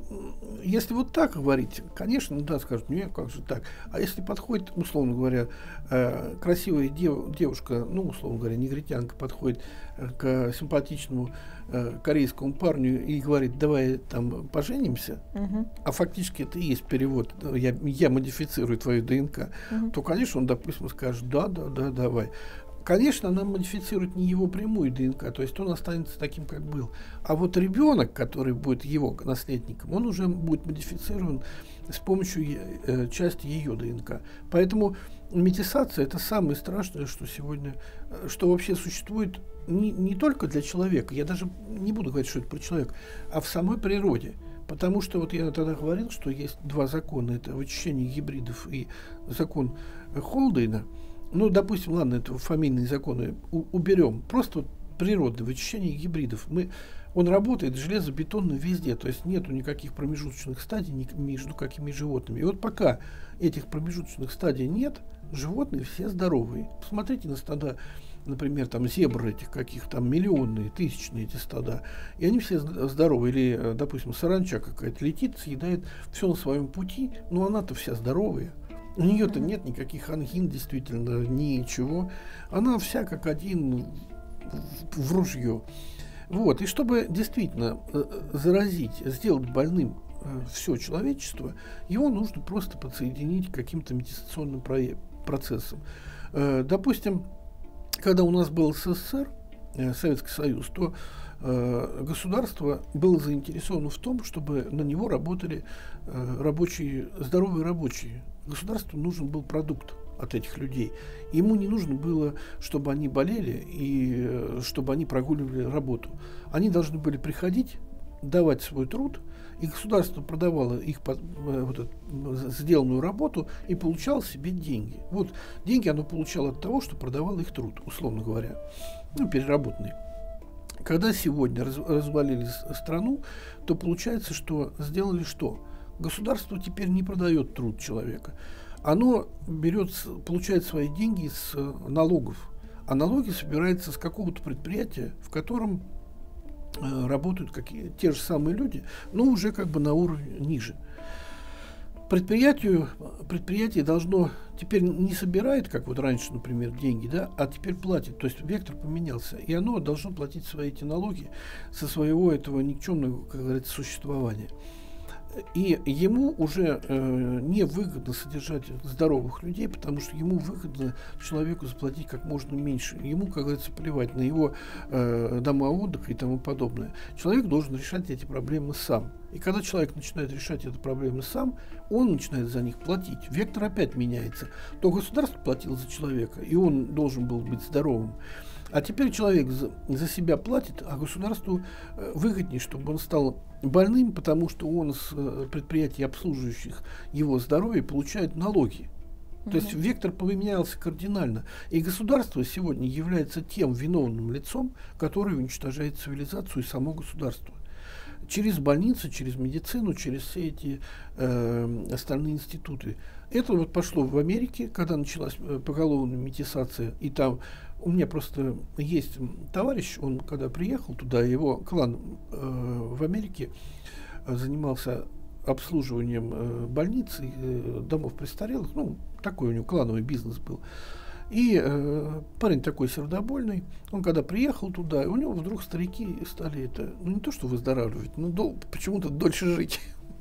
если вот так говорить, конечно, да, скажут, нет, как же так. А если подходит, условно говоря, красивая девушка, ну, условно говоря, негритянка, подходит к симпатичному корейскому парню и говорит, давай там поженимся, а фактически это и есть перевод, я модифицирую твою ДНК, то, конечно, он, допустим, скажет, да, давай. Конечно, она модифицирует не его прямую ДНК, то есть он останется таким, как был. А вот ребенок, который будет его наследником, он уже будет модифицирован с помощью части ее ДНК. Поэтому метисация — это самое страшное, что сегодня, что вообще существует не только для человека, я даже не буду говорить, что это про человека, а в самой природе. Потому что вот я тогда говорил, что есть два закона, это вычищение гибридов и закон Холдейна. Ну, допустим, ладно, это фамильные законы уберем. Просто вот природное вычищение гибридов. Он работает железобетонно везде, то есть нету никаких промежуточных стадий между какими животными. И вот пока этих промежуточных стадий нет, животные все здоровые. Посмотрите на стада, например, там зебр этих каких там миллионные, тысячные эти стада, и они все здоровые. Или, допустим, саранча какая-то летит, съедает все на своем пути, но она-то вся здоровая. У нее-то нет никаких ангин, действительно, ничего. Она вся как один в ружье. Вот. И чтобы действительно заразить, сделать больным все человечество, его нужно просто подсоединить к каким-то метисационным процессам. Допустим, когда у нас был СССР, Советский Союз, то государство было заинтересовано в том, чтобы на него работали рабочие, здоровые рабочие. Государству нужен был продукт от этих людей. Ему не нужно было, чтобы они болели и чтобы они прогуливали работу. Они должны были приходить, давать свой труд, и государство продавало их вот эту сделанную работу и получало себе деньги. Вот деньги оно получало от того, что продавало их труд, условно говоря, ну, переработанный. Когда сегодня развалили страну, то получается, что сделали что? Государство теперь не продает труд человека. Оно получает свои деньги с налогов. А налоги собираются с какого-то предприятия, в котором работают те же самые люди, но уже как бы на уровне ниже. Предприятие должно теперь не собирает, как вот раньше, например, деньги, да, а теперь платит. То есть вектор поменялся, и оно должно платить свои эти налоги со своего этого никчемного, как говорится, существования. И ему уже невыгодно содержать здоровых людей, потому что ему выгодно человеку заплатить как можно меньше. Ему, как говорится, плевать на его дома отдыха и тому подобное. Человек должен решать эти проблемы сам. И когда человек начинает решать эти проблемы сам, он начинает за них платить. Вектор опять меняется. То государство платило за человека, и он должен был быть здоровым. А теперь человек за себя платит, а государству выгоднее, чтобы он стал больным, потому что он с предприятий, обслуживающих его здоровье, получает налоги. То есть вектор поменялся кардинально. И государство сегодня является тем виновным лицом, которое уничтожает цивилизацию и само государство. Через больницы, через медицину, через все эти остальные институты. Это вот пошло в Америке, когда началась поголовная метисация, и там у меня просто есть товарищ, он когда приехал туда, его клан в Америке занимался обслуживанием больниц и домов престарелых, ну, такой у него клановый бизнес был. И парень такой сердобольный, он когда приехал туда, у него вдруг старики стали это, ну не то что выздоравливать, но почему-то дольше жить.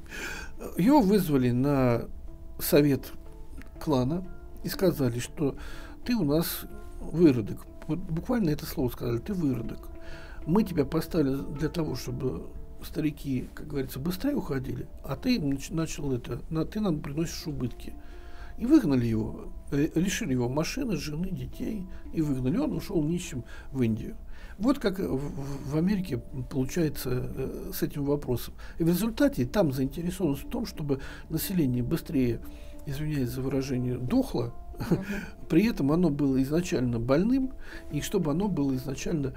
Его вызвали на совет клана и сказали, что ты у нас выродок. Вот буквально это слово сказали, ты выродок. Мы тебя поставили для того, чтобы старики, как говорится, быстрее уходили, а ты начал это, ты нам приносишь убытки. И выгнали его, лишили его машины, жены, детей, и выгнали. Он ушел нищим в Индию. Вот как в Америке получается с этим вопросом. И в результате там заинтересованность в том, чтобы население быстрее, извиняюсь за выражение, дохло, при этом оно было изначально больным, и чтобы оно было изначально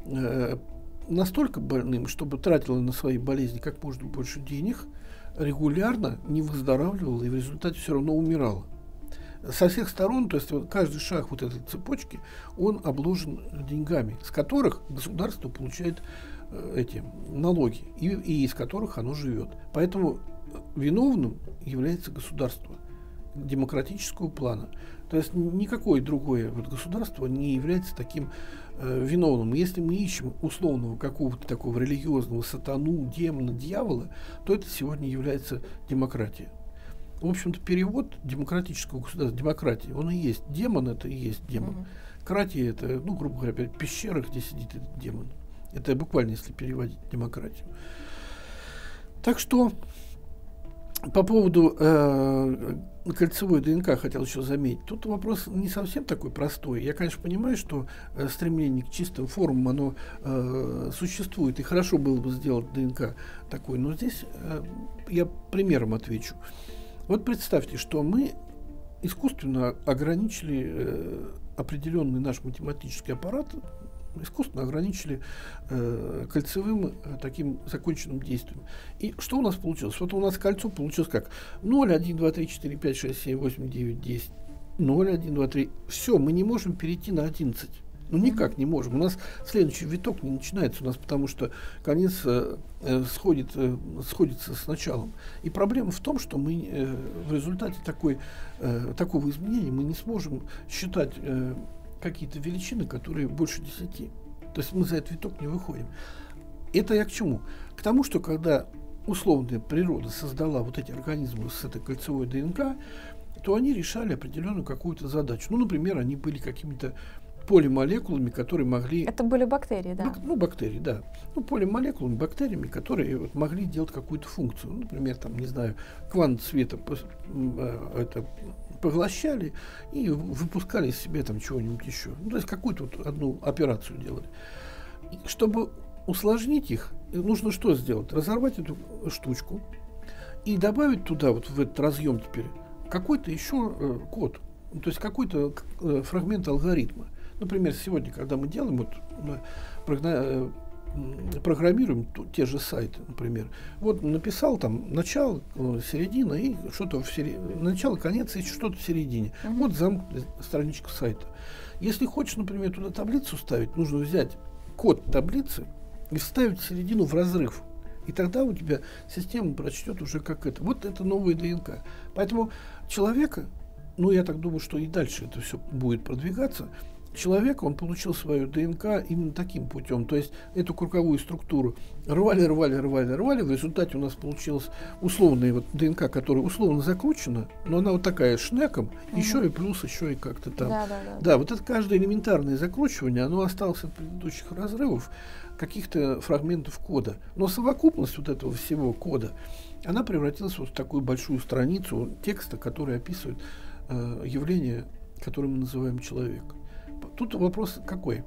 настолько больным, чтобы тратило на свои болезни как можно больше денег, регулярно не выздоравливало и в результате все равно умирало. Со всех сторон, то есть вот каждый шаг вот этой цепочки, он обложен деньгами, с которых государство получает эти налоги, и из которых оно живет. Поэтому виновным является государство демократического плана. То есть никакое другое вот государство не является таким виновным. Если мы ищем условного какого-то такого религиозного сатану, демона, дьявола, то это сегодня является демократия. В общем-то, перевод демократического государства, демократии, он и есть. Демон — это и есть демон. Кратия — это, ну, грубо говоря, пещера, где сидит этот демон. Это буквально, если переводить демократию. Так что по поводу кольцевой ДНК хотел еще заметить. Тут вопрос не совсем такой простой. Я, конечно, понимаю, что стремление к чистым формам, оно существует, и хорошо было бы сделать ДНК такой. Но здесь я примером отвечу. Вот представьте, что мы искусственно ограничили определенный наш математический аппарат, искусственно ограничили кольцевым таким законченным действием. И что у нас получилось? Вот у нас кольцо получилось как 0, 1, 2, 3, 4, 5, 6, 7, 8, 9, 10. 0, 1, 2, 3. Все, мы не можем перейти на 11. Ну, никак не можем. У нас следующий виток не начинается у нас, потому что конец сходится с началом. И проблема в том, что мы в результате такого изменения мы не сможем считать какие-то величины, которые больше 10. То есть мы за этот виток не выходим. Это я к чему? К тому, что когда условная природа создала вот эти организмы с этой кольцевой ДНК, то они решали определенную какую-то задачу. Ну, например, они были какими-то полимолекулами, которые могли... Это были бактерии, да? Бактерии, да. Ну, полимолекулами, бактериями, которые вот могли делать какую-то функцию. Ну, например, там, не знаю, квант света поглощали и выпускали из себя там чего-нибудь еще. Ну, то есть какую-то вот одну операцию делали. И чтобы усложнить их, нужно что сделать? Разорвать эту штучку и добавить туда, вот в этот разъем теперь, какой-то еще код. То есть какой-то фрагмент алгоритма. Например, сегодня, когда мы делаем, вот, программируем те же сайты, например, вот написал там начало, середина и что-то в середине, начало, конец и что-то в середине. Вот замкнутая страничка сайта. Если хочешь, например, туда таблицу ставить, нужно взять код таблицы и вставить середину в разрыв. И тогда у тебя система прочтет уже как это. Вот это новая ДНК. Поэтому человека, ну я так думаю, что и дальше это все будет продвигаться, человек, он получил свою ДНК именно таким путем. То есть эту круговую структуру рвали, в результате у нас получилась условная вот ДНК, которая условно закручена, но она вот такая шнеком, еще и плюс, еще и как-то там. Да, вот это каждое элементарное закручивание, оно осталось от предыдущих разрывов, каких-то фрагментов кода. Но совокупность вот этого всего кода, она превратилась вот в такую большую страницу текста, который описывает явление, которое мы называем человек. Тут вопрос какой?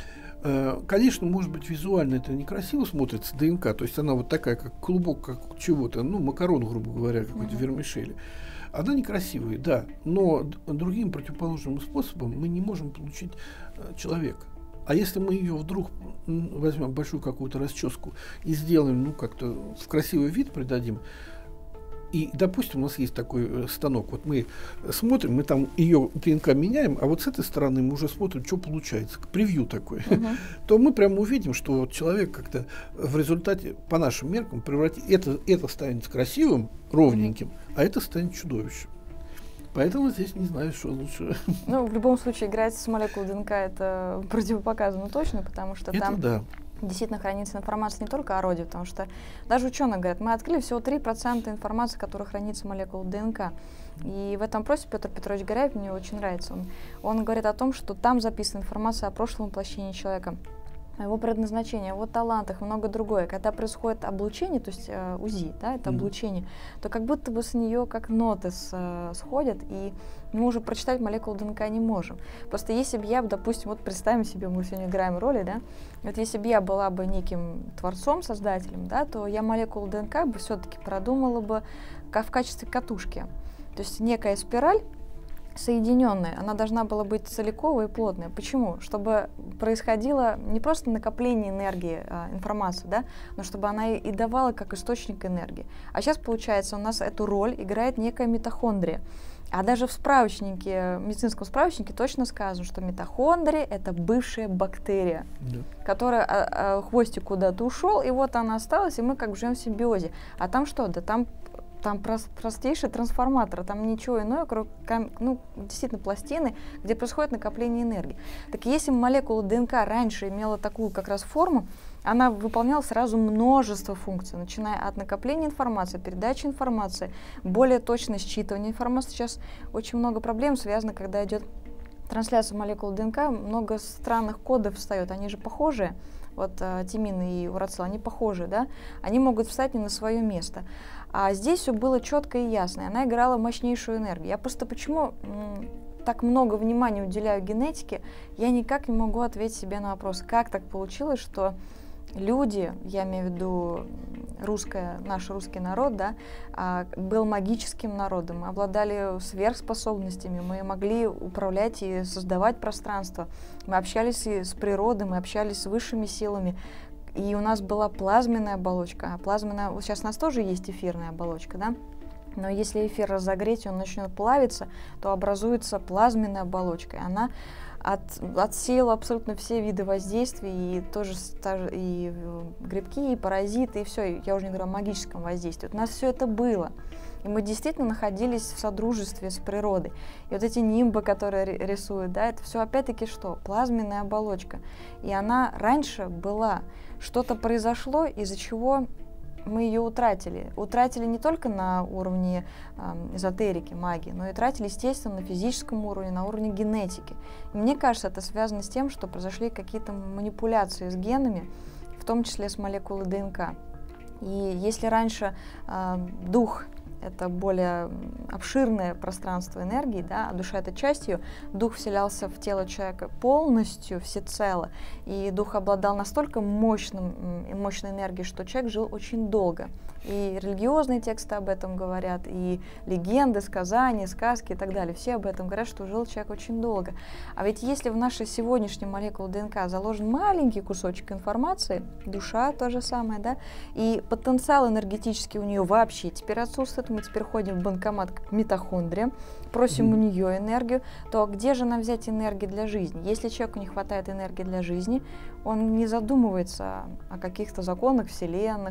Конечно, может быть, визуально это некрасиво смотрится, ДНК, то есть она вот такая, как клубок как чего-то, ну, макарон, грубо говоря, какой-то вермишели. Она некрасивая, да, но другим противоположным способом мы не можем получить человека. А если мы ее вдруг возьмем большую какую-то расческу и сделаем, ну, как-то в красивый вид придадим, и, допустим, у нас есть такой станок, вот мы смотрим, мы там ее ДНК меняем, а вот с этой стороны мы уже смотрим, что получается, превью такое, то мы прямо увидим, что вот человек как-то в результате, по нашим меркам, это станет красивым, ровненьким, а это станет чудовищем. Поэтому здесь не знаю, что лучше. Ну, в любом случае, играть с молекулой ДНК это противопоказано точно, потому что это там да. Действительно хранится информация не только о роде, потому что даже ученые говорят, мы открыли всего 3% информации, которая хранится в молекуле ДНК. И в этом опросе Петр Петрович Горяев мне очень нравится. Он говорит о том, что там записана информация о прошлом воплощении человека, о его предназначении, о его талантах, много другое. Когда происходит облучение, то есть УЗИ, да, это облучение, то как будто бы с нее как ноты сходят, и мы уже прочитать молекулу ДНК не можем. Просто если бы я, допустим, вот представим себе, мы сегодня играем роли, да, вот если бы я была бы неким творцом, создателем, да, то я молекулу ДНК бы все-таки продумала бы как в качестве катушки. То есть некая спираль, соединенная, она должна была быть целиковой и плотной. Почему? Чтобы происходило не просто накопление энергии, информации, да, но чтобы она и давала как источник энергии. А сейчас, получается, у нас эту роль играет некая митохондрия. А даже в справочнике, медицинском справочнике точно сказано, что митохондрия — это бывшая бактерия, которая хвостик куда-то ушел, и вот она осталась, и мы как бы живем в симбиозе. А там что? Да там простейший трансформатор, там ничего иное, кроме, ну, действительно, пластины, где происходит накопление энергии. Так если молекула ДНК раньше имела такую как раз форму, она выполняла сразу множество функций, начиная от накопления информации, передачи информации, более точное считывание информации. Сейчас очень много проблем связано, когда идет трансляция молекул ДНК, много странных кодов встает, они же похожие. Вот тимин и урацил, они похожи, да? Они могут встать не на свое место. А здесь все было четко и ясно, и она играла мощнейшую энергию. Я просто почему так много внимания уделяю генетике, я никак не могу ответить себе на вопрос, как так получилось, что люди, я имею в виду наш русский народ, да, был магическим народом, мы обладали сверхспособностями, мы могли управлять и создавать пространство, мы общались и с природой, мы общались с высшими силами, и у нас была плазменная оболочка. Вот сейчас у нас тоже есть эфирная оболочка, да? Но если эфир разогреть, он начнет плавиться, то образуется плазменная оболочка. И она отсеяла абсолютно все виды воздействий, и тоже и грибки, и паразиты, и все. Я уже не говорю о магическом воздействии. У нас все это было. И мы действительно находились в содружестве с природой. И вот эти нимбы, которые рисуют, да, это все опять-таки что? Плазменная оболочка. И она раньше была. Что-то произошло, из-за чего мы ее утратили. Утратили не только на уровне эзотерики, магии, но и тратили, естественно, на физическом уровне, на уровне генетики. И мне кажется, это связано с тем, что произошли какие-то манипуляции с генами, в том числе с молекулой ДНК. И если раньше дух — это более обширное пространство энергии, да, а душа — это часть ее, дух вселялся в тело человека полностью, всецело, и дух обладал настолько мощной энергией, что человек жил очень долго. И религиозные тексты об этом говорят, и легенды, сказания, сказки и так далее. Все об этом говорят, что жил человек очень долго. А ведь если в нашей сегодняшней молекуле ДНК заложен маленький кусочек информации, душа то же самое, да, и потенциал энергетический у нее вообще теперь отсутствует, мы теперь ходим в банкомат к митохондриям, просим у нее энергию, то где же нам взять энергию для жизни? Если человеку не хватает энергии для жизни, он не задумывается о каких-то законах вселенных,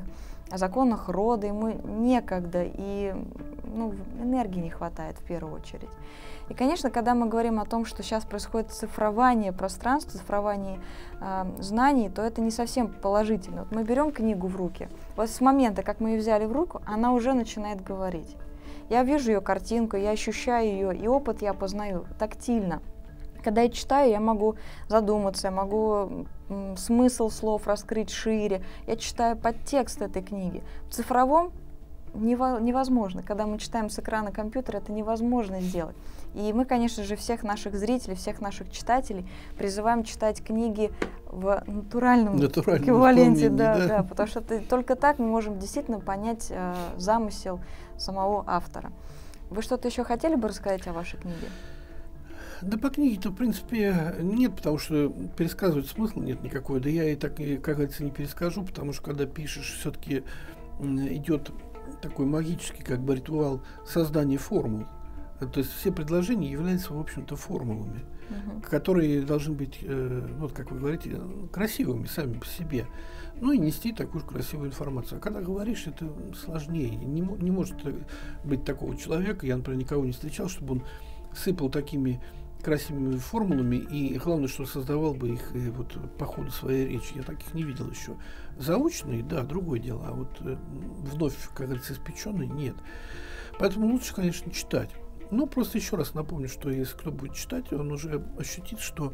о законах рода, ему некогда, и энергии не хватает в первую очередь. И, конечно, когда мы говорим о том, что сейчас происходит цифрование пространства, цифрование знаний, то это не совсем положительно. Вот мы берем книгу в руки, вот с момента, как мы ее взяли в руку, она уже начинает говорить. Я вижу ее картинку, я ощущаю ее, и опыт я познаю тактильно. Когда я читаю, я могу задуматься, я могу смысл слов раскрыть шире, я читаю подтекст этой книги. В цифровом невозможно. Когда мы читаем с экрана компьютера, это невозможно сделать. И мы, конечно же, всех наших зрителей, всех наших читателей призываем читать книги в натуральном эквиваленте. Да, потому что только так мы можем действительно понять замысел самого автора. Вы что-то еще хотели бы рассказать о вашей книге? Да по книге-то, в принципе, нет, потому что пересказывать смысла нет никакой. Да я и так, как говорится, не перескажу, потому что когда пишешь, все-таки идет такой магический, как бы, ритуал создания формул. То есть все предложения являются, в общем-то, формулами, которые должны быть, вот как вы говорите, красивыми сами по себе, ну и нести такую же красивую информацию. А когда говоришь, это сложнее. Не может быть такого человека, я, например, никого не встречал, чтобы он сыпал такими красивыми формулами, и главное, что создавал бы их вот по ходу своей речи. Я таких не видел еще. Заученные, да, другое дело, а вот вновь, как говорится, испеченные, нет. Поэтому лучше, конечно, читать. Но просто еще раз напомню, что если кто будет читать, он уже ощутит, что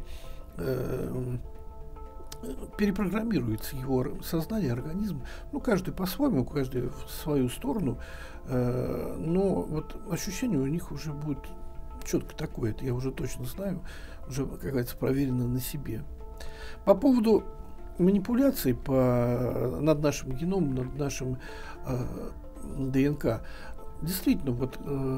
перепрограммируется его сознание, организм. Ну, каждый по-своему, каждый в свою сторону, но вот ощущение у них уже будет четко такое, это я уже точно знаю, уже, как говорится, проверено на себе. По поводу манипуляций над нашим геномом, над нашим ДНК, действительно, вот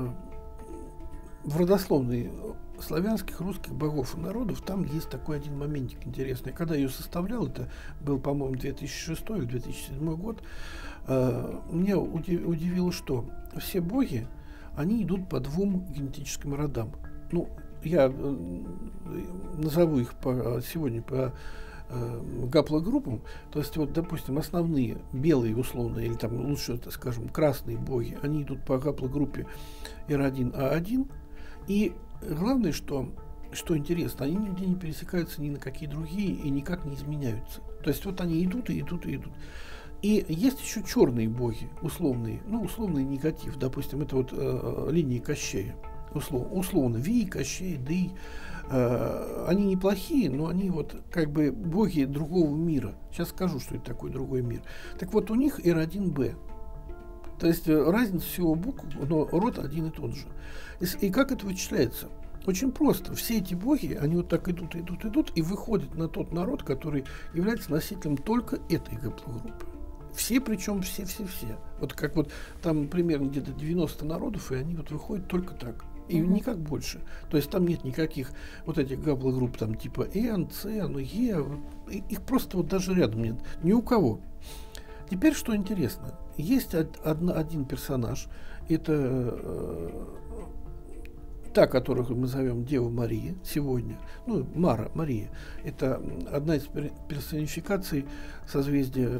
в родословной славянских, русских богов и народов там есть такой один моментик интересный. Когда я ее составлял, это был, по-моему, 2006 или 2007 год, меня удивило, что все боги, они идут по двум генетическим родам. Ну, я назову их сегодня по гаплогруппам. То есть, вот, допустим, основные белые, условно, или там лучше, скажем, красные боги, они идут по гаплогруппе R1A1. И главное, что интересно, они нигде не пересекаются ни на какие другие и никак не изменяются. То есть, вот они идут и идут и идут. И есть еще черные боги, условные, условный негатив, допустим, это вот линии Кощея, условно, Вий, Кощей, Дый, они неплохие, но они вот как бы боги другого мира. Сейчас скажу, что это такой другой мир. Так вот, у них R1B, то есть разница всего букв, но род один и тот же. И как это вычисляется? Очень просто. Все эти боги, они вот так идут и выходят на тот народ, который является носителем только этой гаплогруппы. Все, причем все. Вот как вот там примерно где-то 90 народов, и они вот выходят только так. И никак больше. То есть там нет никаких вот этих гаплогрупп там типа N, C, E. Их просто вот даже рядом нет. Ни у кого. Теперь что интересно. Есть один персонаж. Это та, которую мы зовем Дева Мария сегодня. Ну, Мария. Это одна из персонификаций созвездия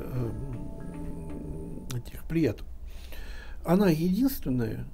этих Плеяд. Она единственная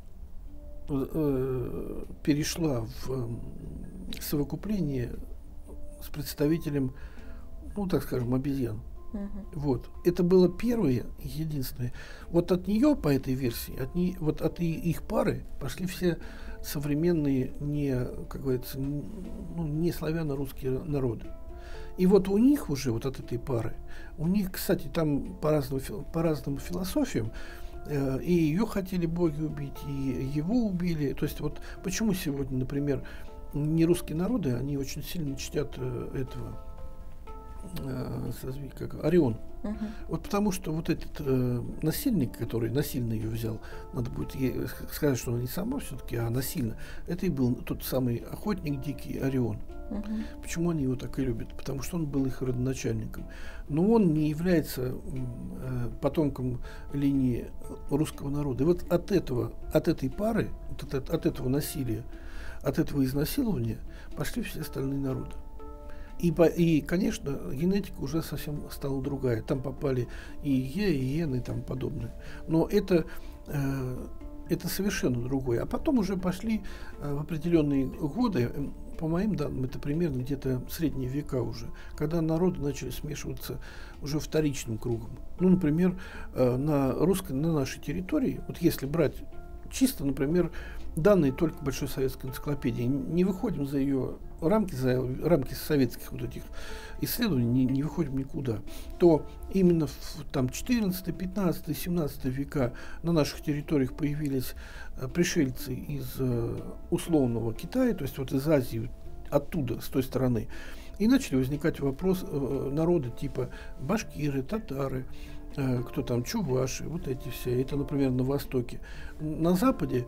перешла в совокупление с представителем, так скажем, обезьян. Вот. Это было первое и единственное. Вот от нее, по этой версии, от их пары пошли все современные, как говорится, не славяно-русские народы. И вот у них уже, вот от этой пары, у них, кстати, там по разным философиям, и ее хотели боги убить, и его убили. То есть вот почему сегодня, например, нерусские народы, они очень сильно чтят этого как Орион. Вот потому что вот этот насильник, который насильно ее взял, надо будет сказать, что она не сама все-таки, а насильно. Это и был тот самый охотник дикий Орион. Почему они его так и любят? Потому что он был их родоначальником. Но он не является потомком линии русского народа. И вот от этой пары, от этого насилия, от этого изнасилования пошли все остальные народы. И, конечно, генетика уже совсем стала другая. Там попали и Е, и Н, и тому подобное. Но это совершенно другое. А потом уже пошли в определенные годы, по моим данным, это примерно где-то средние века уже, когда народы начали смешиваться уже вторичным кругом. Ну, например, на нашей территории, вот если брать чисто, например, данные только Большой советской энциклопедии, не выходим за ее рамки советских вот этих исследований, не выходим никуда, то именно в там, 14, 15, 17 века на наших территориях появились пришельцы из условного Китая, то есть вот из Азии, оттуда, с той стороны, и начали возникать народы типа башкиры, татары, кто там, чуваши, вот эти все, это, например, на Востоке. На Западе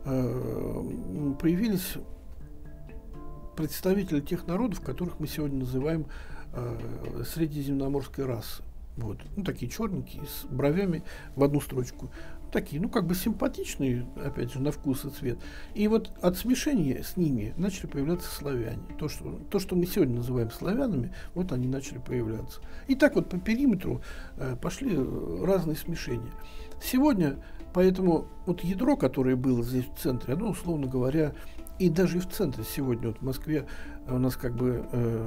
появились представители тех народов, которых мы сегодня называем средиземноморской расой. Вот. Ну, такие черненькие, с бровями в одну строчку. Такие, ну, как бы симпатичные, опять же, на вкус и цвет. И вот от смешения с ними начали появляться славяне. То, что мы сегодня называем славянами, вот они начали появляться. И так вот по периметру пошли разные смешения. Сегодня, поэтому вот ядро, которое было здесь в центре, оно, условно говоря, и даже и в центре сегодня, вот в Москве, у нас как бы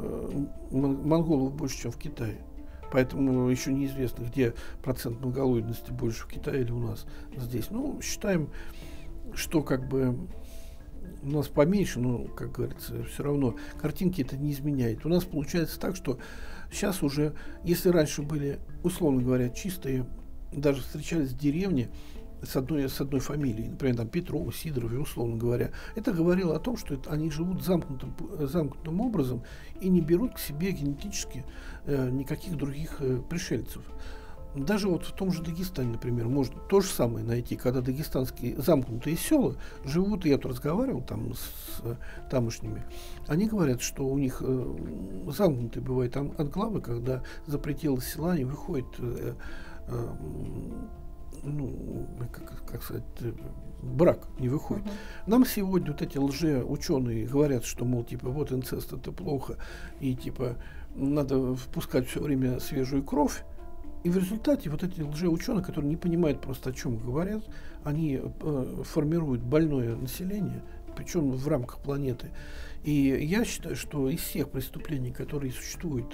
монголов больше, чем в Китае. Поэтому еще неизвестно, где процент монголоидности больше, в Китае или у нас здесь. Ну, считаем, что как бы у нас поменьше, но, как говорится, все равно картинки это не изменяет. У нас получается так, что сейчас уже, если раньше были, условно говоря, чистые, даже встречались в деревне с одной фамилией, например, там Петров, Сидоров, условно говоря, это говорило о том, что они живут замкнутым образом и не берут к себе генетически никаких других пришельцев. Даже вот в том же Дагестане, например, можно то же самое найти, когда дагестанские замкнутые села живут, я тут разговаривал там с тамошними, они говорят, что у них замкнутые бывают анклавы, когда за пределы села не выходит как сказать, брак не выходит. Нам сегодня вот эти лжеученые говорят, что, мол, типа, вот инцест это плохо, и типа надо впускать все время свежую кровь. И в результате вот эти лжеученые, которые не понимают просто, о чем говорят, они формируют больное население, причем в рамках планеты. И я считаю, что из всех преступлений, которые существуют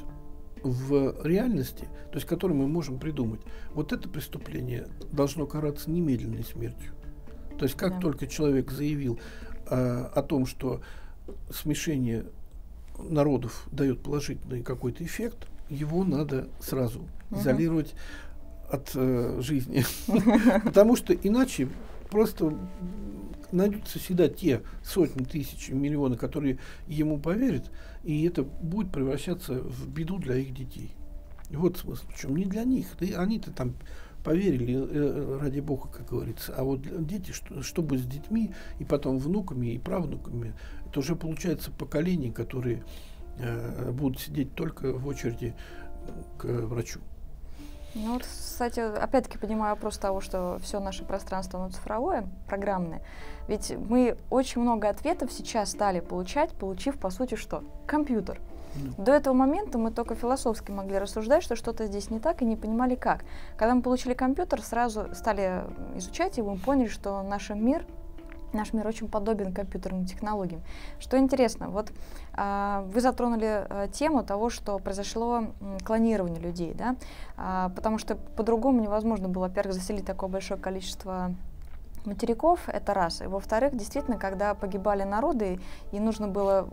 в реальности, то есть которые мы можем придумать, вот это преступление должно караться немедленной смертью. То есть как только человек заявил о том, что смешение народов дает положительный какой-то эффект, его надо сразу изолировать от жизни. Потому что иначе просто найдутся всегда те сотни тысяч, миллионы, которые ему поверят, и это будет превращаться в беду для их детей. Вот смысл в чем. Не для них. Они-то там поверили, ради бога, как говорится. А вот дети, что будет с детьми, и потом внуками, и правнуками, это уже получается поколение, которые будут сидеть только в очереди к врачу. Ну вот, кстати, опять-таки понимаю вопрос того, что все наше пространство, оно цифровое, программное. Ведь мы очень много ответов сейчас стали получив, по сути, что? Компьютер. До этого момента мы только философски могли рассуждать, что что-то здесь не так, и не понимали как. Когда мы получили компьютер, сразу стали изучать его, мы поняли, что наш мир очень подобен компьютерным технологиям. Что интересно, вот вы затронули тему того, что произошло клонирование людей, да? Потому что по-другому невозможно было, во-первых, заселить такое большое количество материков, это раз. И во-вторых, действительно, когда погибали народы, и нужно было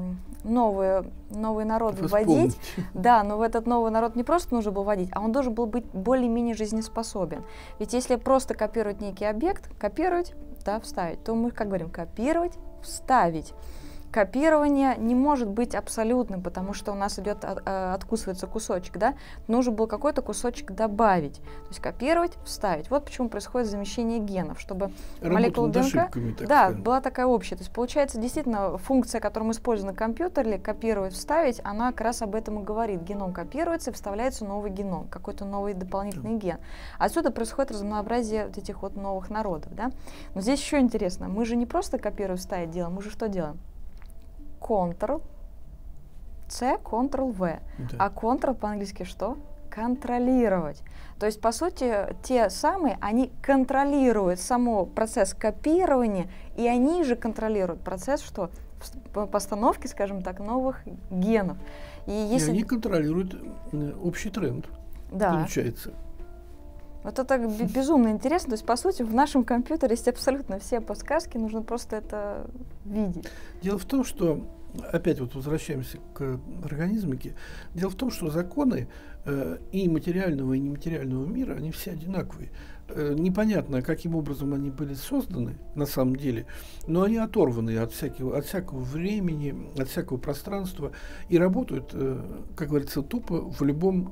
новые народы вводить, да, но в этот новый народ не просто нужно было вводить, а он должен был быть более-менее жизнеспособен. Ведь если просто копировать некий объект, вставить, то мы, как говорим, копировать, вставить. Копирование не может быть абсолютным, потому что у нас откусывается кусочек, да? Нужно было какой-то кусочек добавить. То есть копировать, вставить. Вот почему происходит замещение генов, чтобы молекула ДНК была такая общая. То есть получается, действительно, функция, которую мы используем на компьютере, копировать, вставить, она как раз об этом и говорит. Геном копируется, вставляется новый геном, какой-то новый дополнительный ген. Отсюда происходит разнообразие вот этих вот новых народов, да? Но здесь еще интересно, мы же не просто копируем, вставить делаем, мы же что делаем? Ctrl, C, Ctrl-V. Да. А Ctrl по-английски что? Контролировать. То есть, по сути, те самые, они контролируют само процесс копирования, и они же контролируют процесс, что постановки, скажем так, новых генов. И если... они контролируют общий тренд, получается. Вот это безумно интересно. То есть, по сути, в нашем компьютере есть абсолютно все подсказки, нужно просто это видеть. Дело в том, что, опять вот возвращаемся к организмике, дело в том, что законы и материального, и нематериального мира, они все одинаковые. Непонятно, каким образом они были созданы на самом деле, но они оторваны от всякого времени, от всякого пространства и работают, как говорится, тупо в любом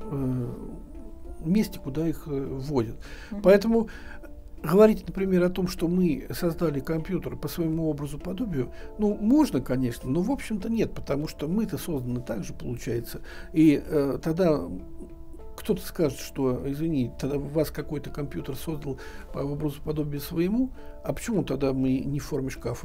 месте, куда их вводят. Поэтому говорить, например, о том, что мы создали компьютер по своему образу подобию, ну, можно, конечно, но, в общем-то, нет, потому что мы-то созданы так же, получается. И тогда кто-то скажет, что, извини, тогда вас какой-то компьютер создал по образу подобию своему, а почему тогда мы не в форме шкафа?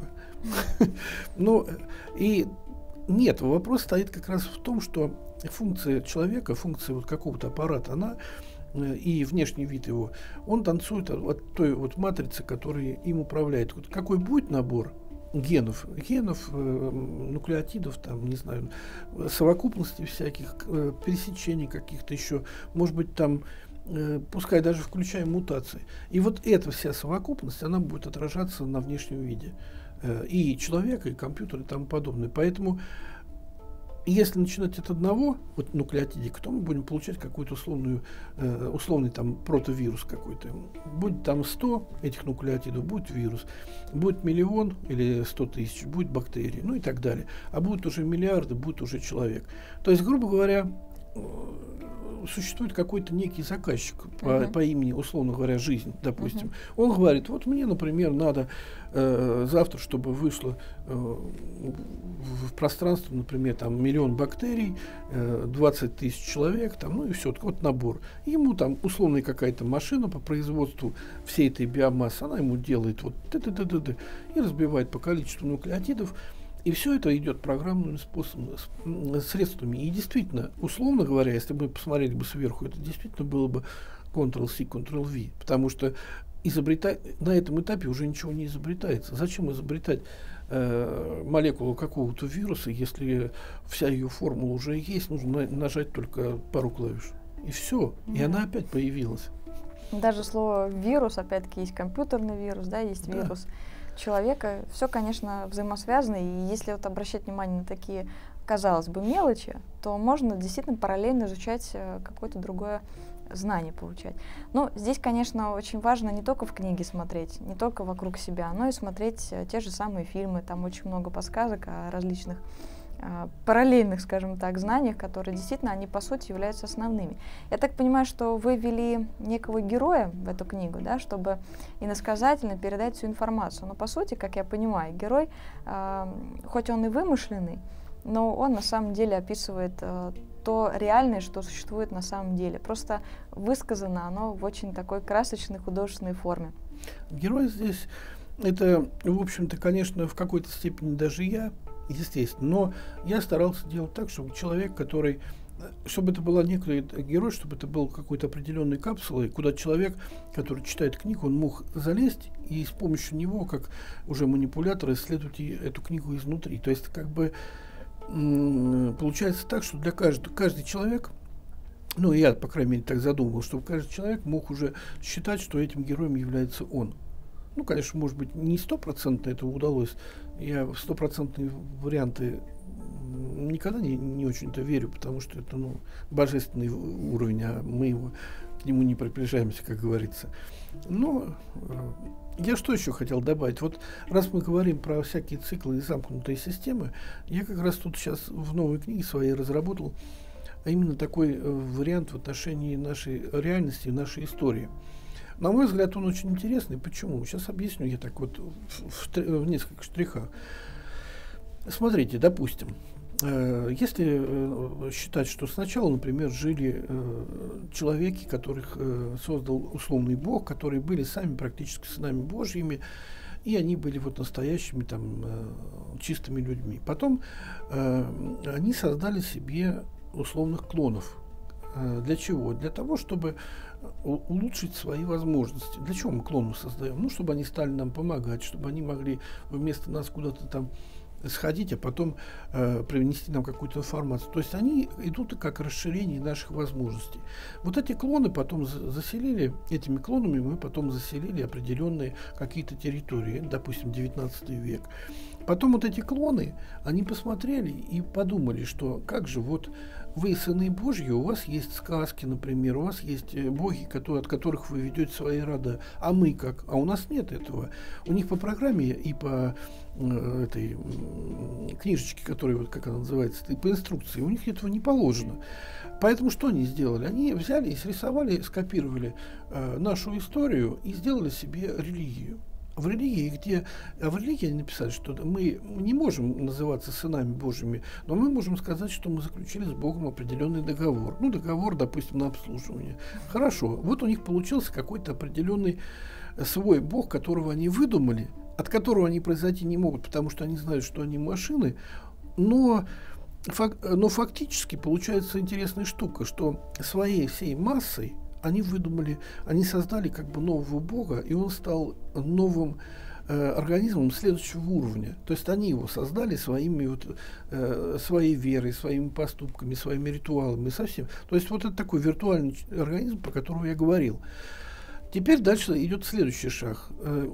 Ну, и нет, вопрос стоит как раз в том, что функция человека, функция вот какого-то аппарата, она и внешний вид его, он танцует от той вот матрицы, которая им управляет. Вот какой будет набор генов, нуклеотидов, там, не знаю, совокупности всяких, пересечений каких-то еще, может быть, там, пускай даже включая мутации. И вот эта вся совокупность, она будет отражаться на внешнем виде. И человека, и компьютера, и тому подобное. Поэтому, если начинать от одного вот нуклеотидика, то мы будем получать какой-то условный там протовирус какой-то. Будет там 100 этих нуклеотидов, будет вирус. Будет миллион или 100 тысяч, будет бактерии, ну и так далее. А будут уже миллиарды, будет уже человек. То есть, грубо говоря, существует какой-то некий заказчик по имени, условно говоря, жизнь, допустим. Он говорит, вот мне, например, надо завтра, чтобы вышло в пространство, например, там 1 миллион бактерий, 20 тысяч человек, там, ну и все, вот набор. И ему там условная какая-то машина по производству всей этой биомассы, она ему делает вот и разбивает по количеству нуклеотидов. И все это идет программными способами, средствами. И действительно, условно говоря, если бы мы посмотрели бы сверху, это действительно было бы Ctrl-C, Ctrl-V. Потому что на этом этапе уже ничего не изобретается. Зачем изобретать молекулу какого-то вируса, если вся ее формула уже есть, нужно нажать только пару клавиш. И все. И она опять появилась. Даже слово вирус, опять-таки, есть компьютерный вирус, да, есть вирус человека. Все, конечно, взаимосвязано. И если вот обращать внимание на такие, казалось бы, мелочи, то можно действительно параллельно изучать какое-то другое знание, получать. Но здесь, конечно, очень важно не только в книге смотреть, не только вокруг себя, но и смотреть те же самые фильмы. Там очень много подсказок о различных параллельных, скажем так, знаниях, которые действительно, они по сути являются основными. Я так понимаю, что вы ввели некого героя в эту книгу, да, чтобы иносказательно передать всю информацию. Но по сути, как я понимаю, герой, хоть он и вымышленный, но он на самом деле описывает то реальное, что существует на самом деле. Просто высказано оно в очень такой красочной художественной форме. Герой здесь, это, в общем-то, конечно, в какой-то степени даже я, естественно, но я старался делать так, чтобы человек, чтобы это была некий герой, чтобы это был какой-то определенной капсулой, куда человек, который читает книгу, он мог залезть и с помощью него, как уже манипулятор, исследовать эту книгу изнутри. То есть, как бы, получается так, что для каждый человек, ну, я, по крайней мере, так задумывал, чтобы каждый человек мог уже считать, что этим героем является он. Ну, конечно, может быть, не 100% этого удалось. Я в 100% варианты никогда не очень-то верю, потому что это, божественный уровень, а мы к нему не приближаемся, как говорится. Но я что еще хотел добавить? Вот раз мы говорим про всякие циклы и замкнутые системы, я как раз тут сейчас в новой книге своей разработал именно такой вариант в отношении нашей реальности и нашей истории. На мой взгляд, он очень интересный. Почему? Сейчас объясню я так вот в несколько штрихах. Смотрите, допустим, если считать, что сначала, например, жили человеки, которых создал условный Бог, которые были сами практически сынами Божьими, и они были вот настоящими там чистыми людьми. Потом они создали себе условных клонов. Для чего? Для того, чтобы улучшить свои возможности. Для чего мы клонов создаем? Ну, чтобы они стали нам помогать, чтобы они могли вместо нас куда-то там сходить, а потом привнести нам какую-то информацию. То есть они идут как расширение наших возможностей. Вот эти клоны потом заселили, этими клонами мы потом заселили определенные какие-то территории, допустим, 19 век. Потом вот эти клоны, они посмотрели и подумали, что как же вот вы сыны Божьи, у вас есть сказки, например, у вас есть боги, от которых вы ведете свои рода, а мы как? А у нас нет этого. У них по программе и по этой книжечке, которая, вот как она называется, и по инструкции, у них этого не положено. Поэтому что они сделали? Они взяли и срисовали, скопировали нашу историю и сделали себе религию. В религии они написали, что мы не можем называться сынами Божьими, но мы можем сказать, что мы заключили с Богом определенный договор. Ну, договор, допустим, на обслуживание. Хорошо. Вот у них получился какой-то определенный свой Бог, которого они выдумали, от которого они произойти не могут, потому что они знают, что они машины, но фактически получается интересная штука, что своей всей массой они выдумали, они создали как бы нового Бога, и он стал новым организмом следующего уровня. То есть они его создали своей верой, своими поступками, своими ритуалами, совсем. То есть вот это такой виртуальный организм, про которого я говорил. Теперь дальше идет следующий шаг.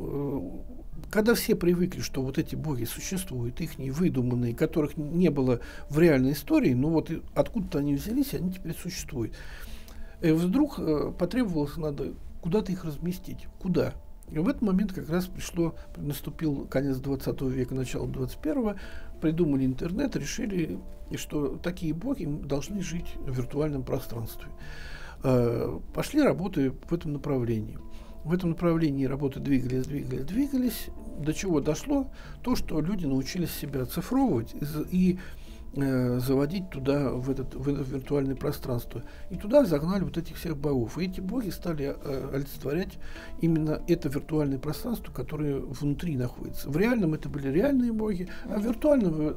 Когда все привыкли, что вот эти боги существуют, их не выдуманные, которых не было в реальной истории, но вот откуда-то они взялись, они теперь существуют. И вдруг потребовалось, надо куда-то их разместить. Куда? И в этот момент как раз наступил конец 20 века, начало 21-го, придумали интернет, решили, что такие боги должны жить в виртуальном пространстве. Пошли работы в этом направлении. В этом направлении работы двигались. До чего дошло? То, что люди научились себя оцифровывать и заводить туда, в это виртуальное пространство. И туда загнали вот этих всех богов. И эти боги стали олицетворять именно это виртуальное пространство, которое внутри находится. В реальном это были реальные боги, а в виртуальном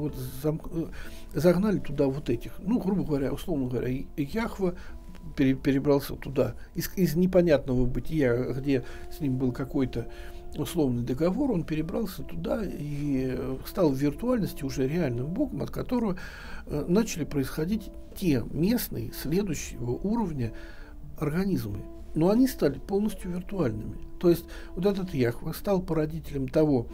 загнали туда вот этих. Ну, грубо говоря, условно говоря, Яхва перебрался туда. Из непонятного бытия, где с ним был какой-то условный договор, он перебрался туда и стал в виртуальности уже реальным богом, от которого начали происходить те местные следующего уровня организмы. Но они стали полностью виртуальными. То есть вот этот Яхва стал породителем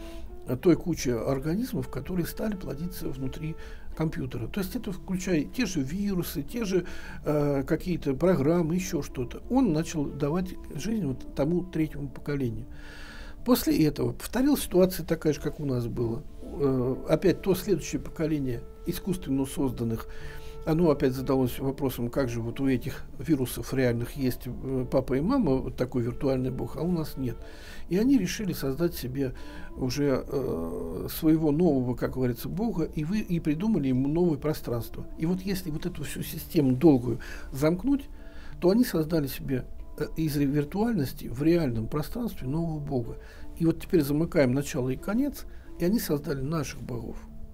той кучи организмов, которые стали плодиться внутри компьютера. То есть это включая те же вирусы, те же какие-то программы, еще что-то. Он начал давать жизнь вот тому третьему поколению. После этого повторилась ситуация такая же, как у нас было. Опять то следующее поколение искусственно созданных, оно опять задалось вопросом, как же вот у этих вирусов реальных есть папа и мама, вот такой виртуальный бог, а у нас нет. И они решили создать себе уже своего нового, как говорится, бога, и придумали ему новое пространство. И вот если вот эту всю систему долгую замкнуть, то они создали себе из виртуальности в реальном пространстве нового бога. И вот теперь замыкаем начало и конец, и они создали наших богов.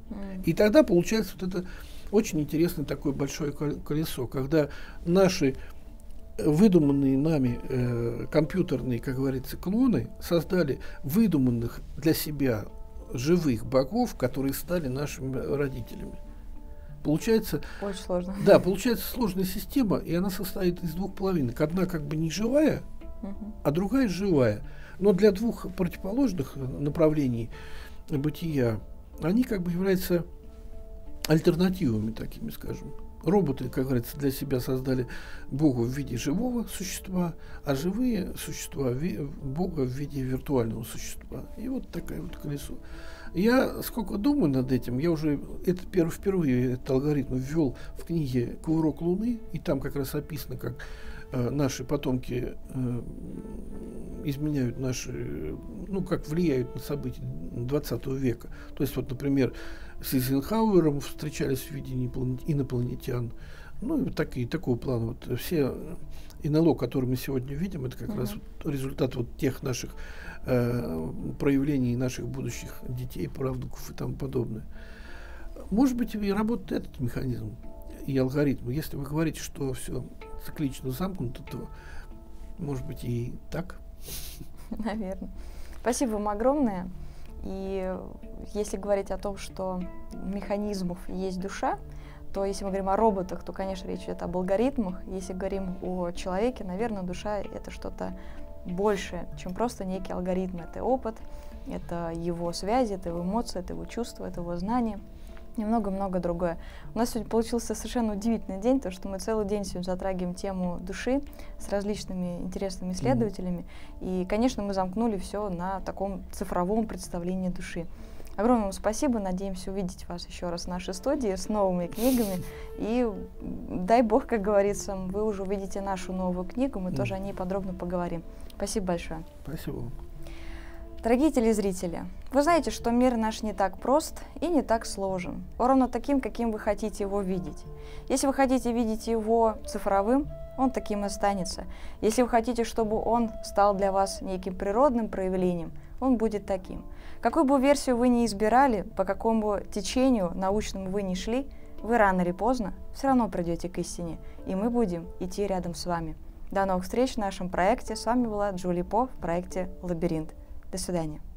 И тогда получается вот это очень интересное такое большое колесо, когда наши выдуманные нами компьютерные, как говорится, клоны создали выдуманных для себя живых богов, которые стали нашими родителями. Получается, очень сложно. Да, получается сложная система, и она состоит из двух половинок. Одна как бы не живая, а другая живая. Но для двух противоположных направлений бытия они как бы являются альтернативами такими, скажем. Роботы, как говорится, для себя создали Бога в виде живого существа, а живые существа Бога в виде виртуального существа. И вот такое вот колесо. Я сколько думаю над этим, я уже впервые этот алгоритм ввел в книге «Кувырок Луны», и там как раз описано, как наши потомки изменяют как влияют на события 20 века. То есть, вот, например, с Эйзенхауэром встречались в виде инопланетян, Ну, и вот такого плана. Вот все НЛО, которые мы сегодня видим, это как раз вот результат вот тех наших проявлений наших будущих детей, правнуков и тому подобное. Может быть, и работает этот механизм и алгоритм. Если вы говорите, что все циклично замкнуто, то, может быть, и так. Наверное. Спасибо вам огромное. И если говорить о том, что у механизмов есть душа, то если мы говорим о роботах, то, конечно, речь идет об алгоритмах. Если говорим о человеке, наверное, душа — это что-то большее, чем просто некий алгоритм. Это опыт, это его связи, это его эмоции, это его чувства, это его знания и много-много другое. У нас сегодня получился совершенно удивительный день, то, что мы целый день сегодня затрагиваем тему души с различными интересными исследователями. И, конечно, мы замкнули все на таком цифровом представлении души. Огромное вам спасибо. Надеемся увидеть вас еще раз в нашей студии с новыми книгами. И дай бог, как говорится, вы уже увидите нашу новую книгу, мы тоже о ней подробно поговорим. Спасибо большое. Спасибо вам. Дорогие телезрители, вы знаете, что мир наш не так прост и не так сложен. Он ровно таким, каким вы хотите его видеть. Если вы хотите видеть его цифровым, он таким и останется. Если вы хотите, чтобы он стал для вас неким природным проявлением, он будет таким. Какую бы версию вы ни избирали, по какому течению научному вы ни шли, вы рано или поздно все равно придете к истине, и мы будем идти рядом с вами. До новых встреч в нашем проекте. С вами была Джули По в проекте «Лабиринт». До свидания.